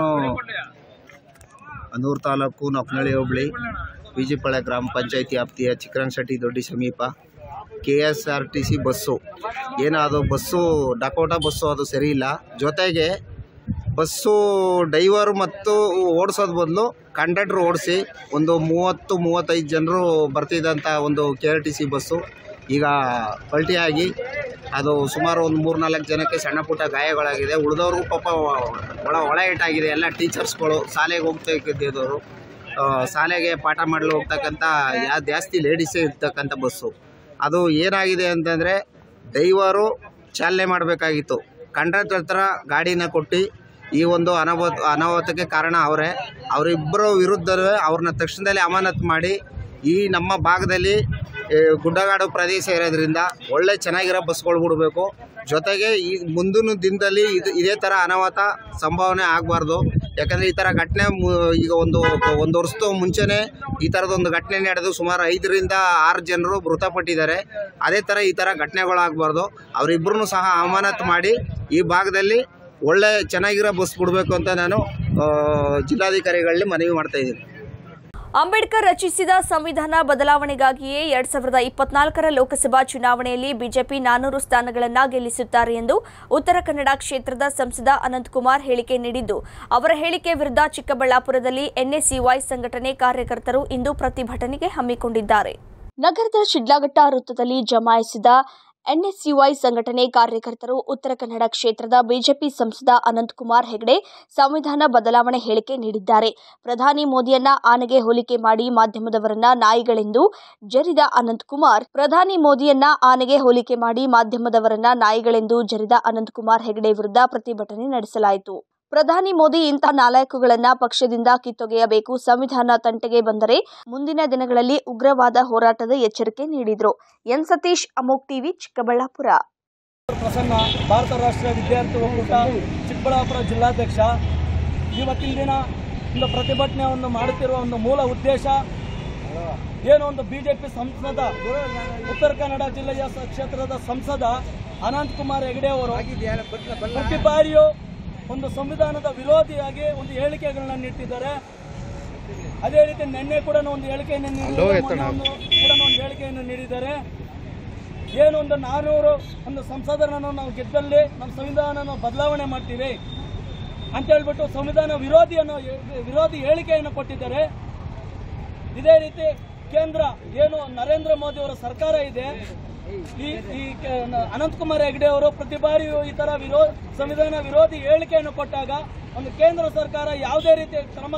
ಹನೂರು ತಾಲೂಕು ನೊಕ್ನಳ್ಳಿ ಹೋಬಳಿ ಪಿಜಿಪಾಳ್ಯ ಗ್ರಾಮ ಪಂಚಾಯಿತಿ ವ್ಯಾಪ್ತಿಯ ಚಿಕ್ಕರಂಗಶೆಟ್ಟಿದೊಡ್ಡಿ ಸಮೀಪ KSRTC ಬಸ್ಸು ಅದು ಬಸ್ಸು ಡಕೋಟಾ ಬಸ್ಸು ಅದು ಸರಿ ಇಲ್ಲ. ಜೊತೆಗೆ ಬಸ್ಸು ಡ್ರೈವರ್ ಮತ್ತು ಓಡಿಸೋದು ಬದಲು ಕಂಡಕ್ಟ್ರ್ ಓಡಿಸಿ ಒಂದು 30-35 ಜನರು ಬರ್ತಿದ್ದಂಥ ಒಂದು KRTC ಬಸ್ಸು ಈಗ ಪಲ್ಟಿಯಾಗಿ ಅದು ಸುಮಾರು ಒಂದು 3-4 ಜನಕ್ಕೆ ಸಣ್ಣ ಪುಟ್ಟ ಗಾಯಗಳಾಗಿದೆ. ಉಳಿದವ್ರಿಗೂ ಪಾಪ ಒಳ ಏಟಾಗಿದೆ. ಎಲ್ಲ ಟೀಚರ್ಸ್ಗಳು ಶಾಲೆಗೆ ಹೋಗ್ತಾ ಇದ್ದಿದ್ದವರು, ಶಾಲೆಗೆ ಪಾಠ ಮಾಡಲು ಹೋಗ್ತಕ್ಕಂಥ ಜಾಸ್ತಿ ಲೇಡೀಸೇ ಇರ್ತಕ್ಕಂಥ ಬಸ್ಸು. ಅದು ಏನಾಗಿದೆ ಅಂತಂದರೆ ಡ್ರೈವರು ಚಾಲನೆ ಮಾಡಬೇಕಾಗಿತ್ತು. ಕಂಡಕ್ಟರ್ ಹತ್ರ ಗಾಡಿನ ಕೊಟ್ಟು ಈ ಒಂದು ಅನಾಹುತಕ್ಕೆ ಕಾರಣ ಅವರಿಬ್ಬರ ವಿರುದ್ಧವೇ ಅವ್ರನ್ನ ತಕ್ಷಣದಲ್ಲಿ ಅಮಾನತು ಮಾಡಿ ಈ ನಮ್ಮ ಭಾಗದಲ್ಲಿ ಗುಡ್ಡಗಾಡು ಪ್ರದೇಶ ಇರೋದ್ರಿಂದ ಒಳ್ಳೆ ಚೆನ್ನಾಗಿರೋ ಬಸ್ಗಳು ಬಿಡಬೇಕು. ಜೊತೆಗೆ ಈ ಮುಂದಿನ ದಿನದಲ್ಲಿ ಇದೇ ಥರ ಅನಾಹುತ ಸಂಭಾವನೆ ಆಗಬಾರ್ದು. ಯಾಕಂದರೆ ಈ ಥರ ಘಟನೆ ಈಗ ಒಂದು ವರ್ಷದ ಮುಂಚೆನೇ ಈ ಥರದೊಂದು ಘಟನೆ ನಡೆದು ಸುಮಾರು 5-6 ಜನರು ಮೃತಪಟ್ಟಿದ್ದಾರೆ. ಅದೇ ಥರ ಈ ಥರ ಘಟನೆಗಳಾಗಬಾರ್ದು. ಅವರಿಬ್ಬರನ್ನು ಸಹ ಅಮಾನತು ಮಾಡಿ ಈ ಭಾಗದಲ್ಲಿ ಒಳ್ಳೆ ಚೆನ್ನಾಗಿರೋ ಬಸ್ ಬಿಡಬೇಕು ಅಂತ ನಾನು ಜಿಲ್ಲಾಧಿಕಾರಿಗಳಲ್ಲಿ ಮನವಿ ಮಾಡ್ತಾಯಿದ್ದೀನಿ. ಅಂಬೇಡ್ಕರ್ ರಚಿಸಿದ ಸಂವಿಧಾನ ಬದಲಾವಣೆಗಾಗಿಯೇ 2024ರ ಲೋಕಸಭಾ ಚುನಾವಣೆಯಲ್ಲಿ ಬಿಜೆಪಿ 400 ಸ್ಥಾನಗಳನ್ನು ಗೆಲ್ಲಿಸುತ್ತಾರೆ ಎಂದು ಉತ್ತರ ಕನ್ನಡ ಕ್ಷೇತ್ರದ ಸಂಸದ ಅನಂತಕುಮಾರ್ ಹೇಳಿಕೆ ನೀಡಿದ್ದು, ಅವರ ಹೇಳಿಕೆ ವಿರುದ್ಧ ಚಿಕ್ಕಬಳ್ಳಾಪುರದಲ್ಲಿ NSCY ಸಂಘಟನೆ ಕಾರ್ಯಕರ್ತರು ಇಂದು ಪ್ರತಿಭಟನೆಗೆ ಹಮ್ಮಿಕೊಂಡಿದ್ದಾರೆ. ನಗರದ ಶಿಡ್ಲಘಟ್ಟ ವೃತ್ತದಲ್ಲಿ ಜಮಾಯಿಸಿದ NSCY ಸಂಘಟನೆ ಕಾರ್ಯಕರ್ತರು ಉತ್ತರ ಕನ್ನಡ ಕ್ಷೇತ್ರದ ಬಿಜೆಪಿ ಸಂಸದ ಅನಂತಕುಮಾರ್ ಹೆಗಡೆ ಸಂವಿಧಾನ ಬದಲಾವಣೆ ಹೇಳಿಕೆ ನೀಡಿದ್ದಾರೆ. ಪ್ರಧಾನಿ ಮೋದಿಯನ್ನ ಆನೆಗೆ ಹೋಲಿಕೆ ಮಾಡಿ ಮಾಧ್ಯಮದವರನ್ನ ನಾಯಿಗಳೆಂದು ಜರಿದ ಅನಂತಕುಮಾರ್ ಹೆಗಡೆ ವಿರುದ್ಧ ಪ್ರತಿಭಟನೆ ನಡೆಸಲಾಯಿತು. ಪ್ರಧಾನಿ ಮೋದಿ ಇಂತಹ ನಾಲಾಯಕುಗಳನ್ನ ಪಕ್ಷದಿಂದ ಕಿತ್ತೊಗೆಯಬೇಕು. ಸಂವಿಧಾನ ತಂಟೆಗೆ ಬಂದರೆ ಮುಂದಿನ ದಿನಗಳಲ್ಲಿ ಉಗ್ರವಾದ ಹೋರಾಟದ ಎಚ್ಚರಿಕೆ ನೀಡಿದರು. ಎನ್ ಸತೀಶ್, ಅಮೋಕ್ ಟಿವಿ, ಚಿಕ್ಕಬಳ್ಳಾಪುರ. ಪ್ರಸನ್ನ, ಭಾರತ ರಾಷ್ಟ್ರೀಯ ವಿದ್ಯಾರ್ಥಿ ಒಕ್ಕೂಟ ಚಿಕ್ಕಬಳ್ಳಾಪುರ ಜಿಲ್ಲಾಧ್ಯಕ್ಷ. ಇವತ್ತಿನ ದಿನ ಒಂದು ಪ್ರತಿಭಟನೆಯನ್ನು ಮಾಡುತ್ತಿರುವ ಒಂದು ಮೂಲ ಉದ್ದೇಶ ಏನು, ಒಂದು ಬಿಜೆಪಿ ಸಂಸದ ಉತ್ತರ ಕನ್ನಡ ಜಿಲ್ಲೆಯ ಕ್ಷೇತ್ರದ ಸಂಸದ ಅನಂತಕುಮಾರ್ ಹೆಗಡೆ ಅವರು ಪ್ರತಿ ಬಾರಿಯೂ ಒಂದು ಸಂವಿಧಾನದ ವಿರೋಧಿಯಾಗಿ ಒಂದು ಹೇಳಿಕೆಗಳನ್ನ ನೀಡ್ತಿದ್ದಾರೆ. ಅದೇ ರೀತಿ ನಿನ್ನೆ ಕೂಡ ಒಂದು ಹೇಳಿಕೆಯನ್ನು ನೀಡಿದ್ದಾರೆ. ಏನು ಒಂದು 400 ಒಂದು ಸಂಸದರನ್ನು ನಾವು ಗೆದ್ದಲ್ಲಿ ನಮ್ಮ ಸಂವಿಧಾನವನ್ನು ಬದಲಾವಣೆ ಮಾಡ್ತೀವಿ ಅಂತ ಹೇಳ್ಬಿಟ್ಟು ಸಂವಿಧಾನ ವಿರೋಧಿ ಹೇಳಿಕೆಯನ್ನು ಕೊಟ್ಟಿದ್ದಾರೆ. ಇದೇ ರೀತಿ ಕೇಂದ್ರ ಏನು ನರೇಂದ್ರ ಮೋದಿ ಅವರ ಸರ್ಕಾರ ಇದೆ, ಈ ಅನಂತಕುಮಾರ್ ಹೆಗಡೆ ಅವರು ಪ್ರತಿ ಬಾರಿಯೂ ಈ ತರ ಸಂವಿಧಾನ ವಿರೋಧಿ ಹೇಳಿಕೆಯನ್ನು ಕೊಟ್ಟಾಗ ಒಂದು ಕೇಂದ್ರ ಸರ್ಕಾರ ಯಾವುದೇ ರೀತಿಯ ಕ್ರಮ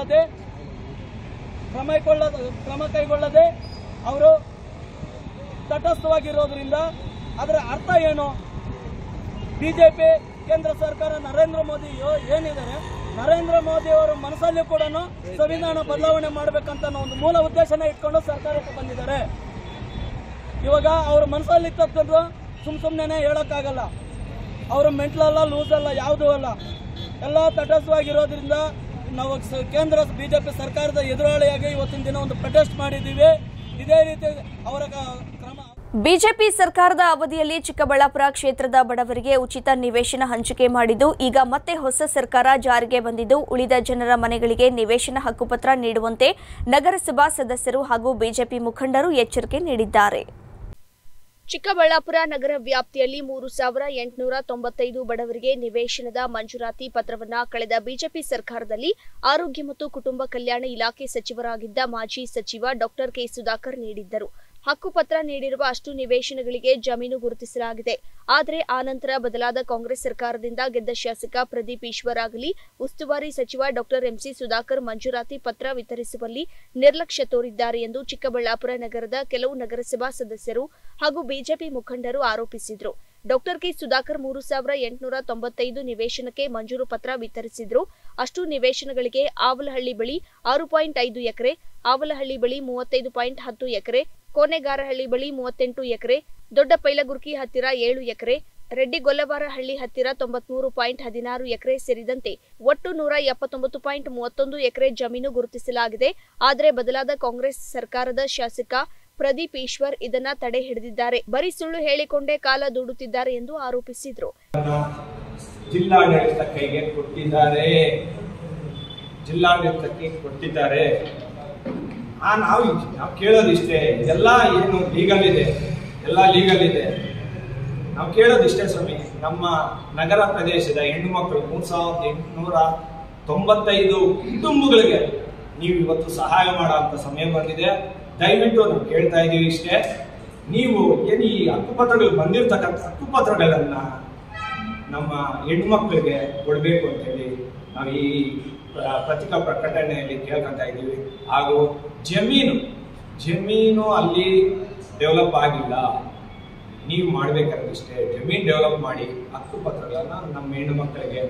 ಕೈಗೊಳ್ಳದೆ ಅವರು ತಟಸ್ಥವಾಗಿರೋದ್ರಿಂದ ಅದರ ಅರ್ಥ ಏನು? ಬಿಜೆಪಿ ಕೇಂದ್ರ ಸರ್ಕಾರ ನರೇಂದ್ರ ಮೋದಿ ಏನಿದ್ದಾರೆ, ನರೇಂದ್ರ ಮೋದಿ ಅವರ ಮನಸ್ಸಲ್ಲಿ ಕೂಡ ಸಂವಿಧಾನ ಬದಲಾವಣೆ ಮಾಡಬೇಕಂತ ಒಂದು ಮೂಲ ಉದ್ದೇಶನ ಇಟ್ಕೊಂಡು ಸರ್ಕಾರಕ್ಕೆ ಬಂದಿದ್ದಾರೆ. ಇವಾಗ ಅವ್ರ ಮನಸ್ಸಲ್ಲಿ ಇರ್ತಕ್ಕಂಥ ಸುಮ್ಮನೆ ಹೇಳೋಕ್ಕಾಗಲ್ಲ. ಅವರು ಮೆಂಟ್ಲಲ್ಲ, ಲೂಸ್ ಅಲ್ಲ, ಯಾವುದೂ ಅಲ್ಲ, ಎಲ್ಲ ತಟಸ್ಥವಾಗಿರೋದ್ರಿಂದ ನಾವು ಕೇಂದ್ರ ಬಿಜೆಪಿ ಸರ್ಕಾರದ ಎದುರಾಳಿಯಾಗಿ ಇವತ್ತಿನ ದಿನ ಒಂದು ಪ್ರೊಟೆಸ್ಟ್ ಮಾಡಿದ್ದೀವಿ. ಇದೇ ರೀತಿ ಅವರ ಕ್ರಮ. ಬಿಜೆಪಿ ಸರ್ಕಾರದ ಅವಧಿಯಲ್ಲಿ ಚಿಕ್ಕಬಳ್ಳಾಪುರ ಕ್ಷೇತ್ರದ ಬಡವರಿಗೆ ಉಚಿತ ನಿವೇಶನ ಹಂಚಿಕೆ ಮಾಡಿದ್ದು, ಈಗ ಮತ್ತೆ ಹೊಸ ಸರ್ಕಾರ ಜಾರಿಗೆ ಬಂದಿದ್ದು, ಉಳಿದ ಜನರ ಮನೆಗಳಿಗೆ ನಿವೇಶನ ಹಕ್ಕುಪತ್ರ ನೀಡುವಂತೆ ನಗರಸಭಾ ಸದಸ್ಯರು ಹಾಗೂ ಬಿಜೆಪಿ ಮುಖಂಡರು ಎಚ್ಚರಿಕೆ ನೀಡಿದ್ದಾರೆ. ಚಿಕ್ಕಬಳ್ಳಾಪುರ ನಗರ ವ್ಯಾಪ್ತಿಯಲ್ಲಿ 3,895 ಬಡವರಿಗೆ ನಿವೇಶನದ ಮಂಜೂರಾತಿ ಪತ್ರವನ್ನ ಕಳೆದ ಬಿಜೆಪಿ ಸರ್ಕಾರದಲ್ಲಿ ಆರೋಗ್ಯ ಮತ್ತು ಕುಟುಂಬ ಕಲ್ಯಾಣ ಇಲಾಖೆ ಸಚಿವರಾಗಿದ್ದ ಮಾಜಿ ಸಚಿವ ಡಾಕ್ಟರ್ ಕೆ ಸುಧಾಕರ್ ನೀಡಿದ್ದರು. ಹಕ್ಕುಪತ್ರ ನೀಡಿರುವ ಅಷ್ಟು ನಿವೇಶನಗಳಿಗೆ ಜಮೀನು ಗುರುತಿಸಲಾಗಿದೆ. ಆದರೆ ಆನಂತರ ಬದಲಾದ ಕಾಂಗ್ರೆಸ್ ಸರ್ಕಾರದಿಂದ ಗೆದ್ದ ಶಾಸಕ ಪ್ರದೀಪ್ ಈಶ್ವರ್ ಆಗಲಿ, ಉಸ್ತುವಾರಿ ಸಚಿವ ಡಾಕ್ಟರ್ ಎಂಸಿ ಸುಧಾಕರ್ ಮಂಜೂರಾತಿ ಪತ್ರ ವಿತರಿಸುವಲ್ಲಿ ನಿರ್ಲಕ್ಷ್ಯ ತೋರಿದ್ದಾರೆ ಎಂದು ಚಿಕ್ಕಬಳ್ಳಾಪುರ ನಗರದ ಕೆಲವು ನಗರಸಭಾ ಸದಸ್ಯರು ಹಾಗೂ ಬಿಜೆಪಿ ಮುಖಂಡರು ಆರೋಪಿಸಿದರು. ಡಾಕ್ಟರ್ ಕೆ ಸುಧಾಕರ್ 3,895 ನಿವೇಶನಕ್ಕೆ ಮಂಜೂರು ಪತ್ರ ವಿತರಿಸಿದ್ರು. ಅಷ್ಟು ನಿವೇಶನಗಳಿಗೆ ಆವಲಹಳ್ಳಿ ಬಳಿ 6.5 ಎಕರೆ, ಆವಲಹಳ್ಳಿ ಬಳಿ 35.10 ಎಕರೆ, ಕೋನೆಗಾರಹಳ್ಳಿ ಬಳಿ 38 ಎಕರೆ, ದೊಡ್ಡ ಪೈಲಗುರ್ಕಿ ಹತ್ತಿರ 7 ಎಕರೆ, ರೆಡ್ಡಿಗೊಲ್ಲವಾರಹಳ್ಳಿ ಹತ್ತಿರ 93.16 ಎಕರೆ ಸೇರಿದಂತೆ ಒಟ್ಟು 179.31 ಎಕರೆ ಜಮೀನು ಗುರುತಿಸಲಾಗಿದೆ. ಆದರೆ ಬದಲಾದ ಕಾಂಗ್ರೆಸ್ ಸರ್ಕಾರದ ಶಾಸಕ ಪ್ರದೀಪ್ ಈಶ್ವರ್ ಇದನ್ನ ತಡೆ ಹಿಡಿದಿದ್ದಾರೆ. ಬರೀ ಸುಳ್ಳು ಹೇಳಿಕೊಂಡೇ ಕಾಲ ದೂಡುತ್ತಿದ್ದಾರೆ ಎಂದು ಆರೋಪಿಸಿದರು. ಜಿಲ್ಲಾಡಳಿತ ಕೈಗೆ ಕೊಟ್ಟಿದ್ದಾರೆ. ನಾವು ಕೇಳೋದಿಷ್ಟೇ, ಎಲ್ಲ ಏನು ಲೀಗಲ್ ಇದೆ, ಎಲ್ಲ ಲೀಗಲ್ ಇದೆ. ನಾವು ಕೇಳೋದಿಷ್ಟೇ ಸ್ವಾಮಿ, ನಮ್ಮ ನಗರ ಪ್ರದೇಶದ ಹೆಣ್ಣು ಮಕ್ಕಳು 3,895 ಕುಟುಂಬಗಳಿಗೆ ನೀವು ಇವತ್ತು ಸಹಾಯ ಮಾಡುವಂತ ಸಮಯ ಬಂದಿದೆ. ದಯವಿಟ್ಟು ನಾವು ಕೇಳ್ತಾ ಇದ್ದೀವಿ ಇಷ್ಟೇ, ನೀವು ಏನು ಈ ಹಕ್ಕುಪತ್ರಗಳು ಬಂದಿರತಕ್ಕಂಥ ಹಕ್ಕುಪತ್ರಗಳನ್ನ ನಮ್ಮ ಹೆಣ್ಮಕ್ಳಿಗೆ ಕೊಡಬೇಕು ಅಂತೇಳಿ ನಾವು ಈ ಪತ್ರಿಕಾ ಪ್ರಕಟಣೆಯಲ್ಲಿ ಕೇಳ್ಕೊತಾ ಇದ್ದೀವಿ. ಹಾಗೂ ಜಮೀನು ಅಲ್ಲಿ ಡೆವಲಪ್ ಆಗಿಲ್ಲ, ನೀವು ಮಾಡಬೇಕಾಗಿಷ್ಟೇ, ಜಮೀನು ಡೆವಲಪ್ ಮಾಡಿ ಹಕ್ಕುಪತ್ರಗಳನ್ನ ನಮ್ಮ ಹೆಣ್ಣು ಮಕ್ಕಳಿಗೆ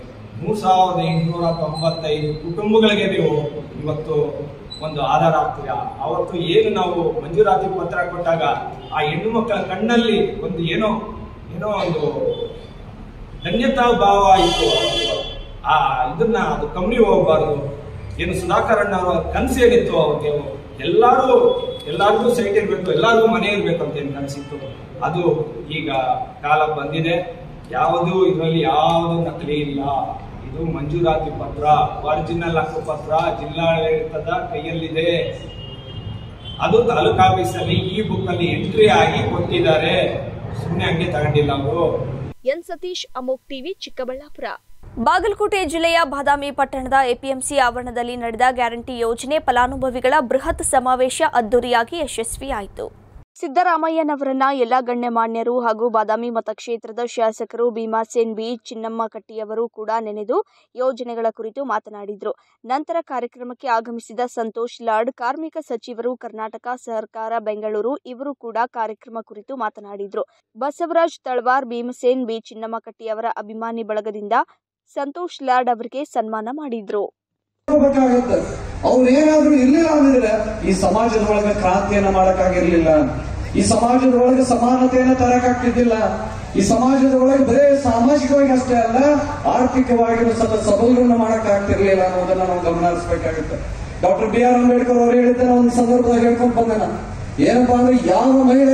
3,895 ಕುಟುಂಬಗಳಿಗೆ ನೀವು ಇವತ್ತು ಒಂದು ಆಧಾರ ಆಗ್ತೀರಾ. ಅವತ್ತು ಏನು ನಾವು ಮಂಜೂರಾತಿ ಪತ್ರ ಕೊಟ್ಟಾಗ ಆ ಹೆಣ್ಣು ಮಕ್ಕಳ ಕಣ್ಣಲ್ಲಿ ಒಂದು ಏನೋ ಒಂದು ಧನ್ಯತಾ ಭಾವ ಇತ್ತು. ಇದನ್ನ ಅದು ಕಮ್ಮಿ ಹೋಗಬಾರ್ದು. ಏನು ಸುಧಾಕರ್ ಅಣ್ಣ ಅವರ ಕನಸು ಏನಿತ್ತು, ಅವ್ರಿಗೆ ಎಲ್ಲರಿಗೂ ಸೈಟ್ ಇರಬೇಕು, ಎಲ್ಲರಿಗೂ ಮನೆ ಇರಬೇಕು ಅಂತ ಏನು ಕನಸಿತ್ತು, ಅದು ಈಗ ಕಾಲ ಬಂದಿದೆ. ಇದರಲ್ಲಿ ಯಾವುದು ನಕಲಿ ಇಲ್ಲ. ಇದು ಮಂಜೂರಾತಿ ಪತ್ರ, ಒರಿಜಿನಲ್ ಹಕ್ಕುಪತ್ರ ಜಿಲ್ಲಾಡಳಿತದ ಕೈಯಲ್ಲಿದೆ. ಅದು ತಾಲೂಕು ಆಫೀಸಲ್ಲಿ ಈ ಬುಕ್ ಅಲ್ಲಿ ಎಂಟ್ರಿ ಆಗಿ ಕೊಟ್ಟಿದ್ದಾರೆ, ಸುಮ್ಮನೆ ಹಂಗೆ ತಗೊಂಡಿಲ್ಲ ಅವರು. ಎನ್ ಸತೀಶ್, ಅಮೋಕ್ ಟಿವಿ, ಚಿಕ್ಕಬಳ್ಳಾಪುರ. ಬಾಗಲಕೋಟೆ ಜಿಲ್ಲೆಯ ಬಾದಾಮಿ ಪಟ್ಟಣದ ಎಪಿಎಂಸಿ ಆವರಣದಲ್ಲಿ ನಡೆದ ಗ್ಯಾರಂಟಿ ಯೋಜನೆ ಫಲಾನುಭವಿಗಳ ಬೃಹತ್ ಸಮಾವೇಶ ಅದ್ದೂರಿಯಾಗಿ ಯಶಸ್ವಿಯಾಯಿತು. ಸಿದ್ದರಾಮಯ್ಯನವರನ್ನ ಎಲ್ಲ ಗಣ್ಯಮಾನ್ಯರು ಹಾಗೂ ಬಾದಾಮಿ ಮತಕ್ಷೇತ್ರದ ಶಾಸಕರು ಭೀಮಾಸೇನ್ ಬಿ, ಚಿನ್ನಮ್ಮ ಕಟ್ಟಿಯವರು ಕೂಡ ನೆನೆದು ಯೋಜನೆಗಳ ಕುರಿತು ಮಾತನಾಡಿದರು. ನಂತರ ಕಾರ್ಯಕ್ರಮಕ್ಕೆ ಆಗಮಿಸಿದ ಸಂತೋಷ್ ಲಾಡ್, ಕಾರ್ಮಿಕ ಸಚಿವರು, ಕರ್ನಾಟಕ ಸರ್ಕಾರ ಬೆಂಗಳೂರು ಇವರು ಕೂಡ ಕಾರ್ಯಕ್ರಮ ಕುರಿತು ಮಾತನಾಡಿದರು. ಬಸವರಾಜ್ ತಳವಾರ್, ಭೀಮಸೇನ್ ಬಿ, ಚಿನ್ನಮ್ಮ ಕಟ್ಟಿಯವರ ಅಭಿಮಾನಿ ಬಳಗದಿಂದ ಸಂತೋಷ್ ಲಾಡ್ ಅವರಿಗೆ ಸನ್ಮಾನ ಮಾಡಿದ್ರು. ಅವ್ರೇನಾದ್ರೂ ಇರ್ಲಿಲ್ಲ ಅಂದ್ರೆ ಈ ಸಮಾಜದ ಒಳಗೆ ಕ್ರಾಂತಿಯನ್ನ ಮಾಡಕ್ಕಾಗಿರ್ಲಿಲ್ಲ, ಈ ಸಮಾಜದ ಒಳಗೆ ಸಮಾನತೆಯನ್ನ ತರಕಾಗ್ತಿದ್ದಿಲ್ಲ, ಈ ಸಮಾಜದ ಒಳಗೆ ಬರೇ ಸಾಮಾಜಿಕವಾಗಿ ಅಷ್ಟೇ ಅಲ್ಲ ಆರ್ಥಿಕವಾಗಿ ಸಬಲರನ್ನ ಮಾಡಕ್ಕಾಗ್ತಿರ್ಲಿಲ್ಲ ಅನ್ನೋದನ್ನ ನಾವು ಗಮನ ಹರಿಸಬೇಕಾಗುತ್ತೆ. ಡಾಕ್ಟರ್ ಬಿ ಆರ್ ಅಂಬೇಡ್ಕರ್ ಅವರು ಹೇಳಿದ್ದಾರೆ ಒಂದು ಸಂದರ್ಭದಾಗ ಹೇಳ್ಕೊಂಡ್ ಬಂದನ, ಏನಪ್ಪಾ ಅಂದ್ರೆ ಯಾವ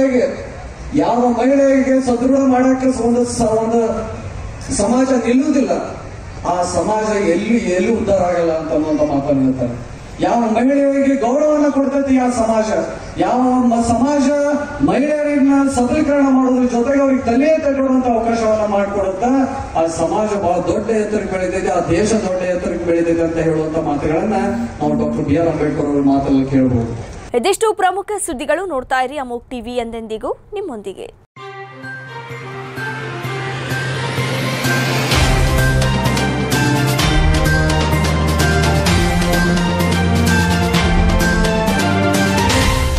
ಮಹಿಳೆಗೆ ಸದೃಢ ಮಾಡಕ್ಕೆ ಒಂದು ಸಮಾಜ ನಿಲ್ಲುವುದಿಲ್ಲ, ಆ ಸಮಾಜ ಎಲ್ಲೂ ಉದ್ಧಾರ ಆಗಲ್ಲ ಅಂತ ಅನ್ನುವಂತ ಮಾತನ್ನು ಹೇಳ್ತಾರೆ. ಯಾವ ಮಹಿಳೆಯರಿಗೆ ಗೌರವವನ್ನು ಕೊಡ್ತೈತಿ ಆ ಸಮಾಜ, ಯಾವ ಸಮಾಜ ಮಹಿಳೆಯರನ್ನ ಸಬಲೀಕರಣ ಮಾಡೋದ್ರ ಜೊತೆಗೆ ಅವ್ರಿಗೆ ತಲೆ ತಗೊಳ್ಳುವಂತ ಅವಕಾಶವನ್ನ ಮಾಡಿಕೊಡುತ್ತಾ ಆ ಸಮಾಜ ಬಹಳ ದೊಡ್ಡ ಎತ್ತರಕ್ಕೆ ಬೆಳೆದಿದೆ, ಆ ದೇಶ ದೊಡ್ಡ ಎತ್ತರಕ್ಕೆ ಬೆಳೆದಿದೆ ಅಂತ ಹೇಳುವಂತ ಮಾತುಗಳನ್ನ ನಾವು ಡಾಕ್ಟರ್ ಬಿ ಆರ್ ಅಂಬೇಡ್ಕರ್ ಅವರ ಮಾತಲ್ಲಿ ಕೇಳಬಹುದು. ಇದಿಷ್ಟು ಪ್ರಮುಖ ಸುದ್ದಿಗಳು. ನೋಡ್ತಾ ಇರಿ ಅಮೋಕ್ ಟಿವಿ, ಎಂದೆಂದಿಗೂ ನಿಮ್ಮೊಂದಿಗೆ.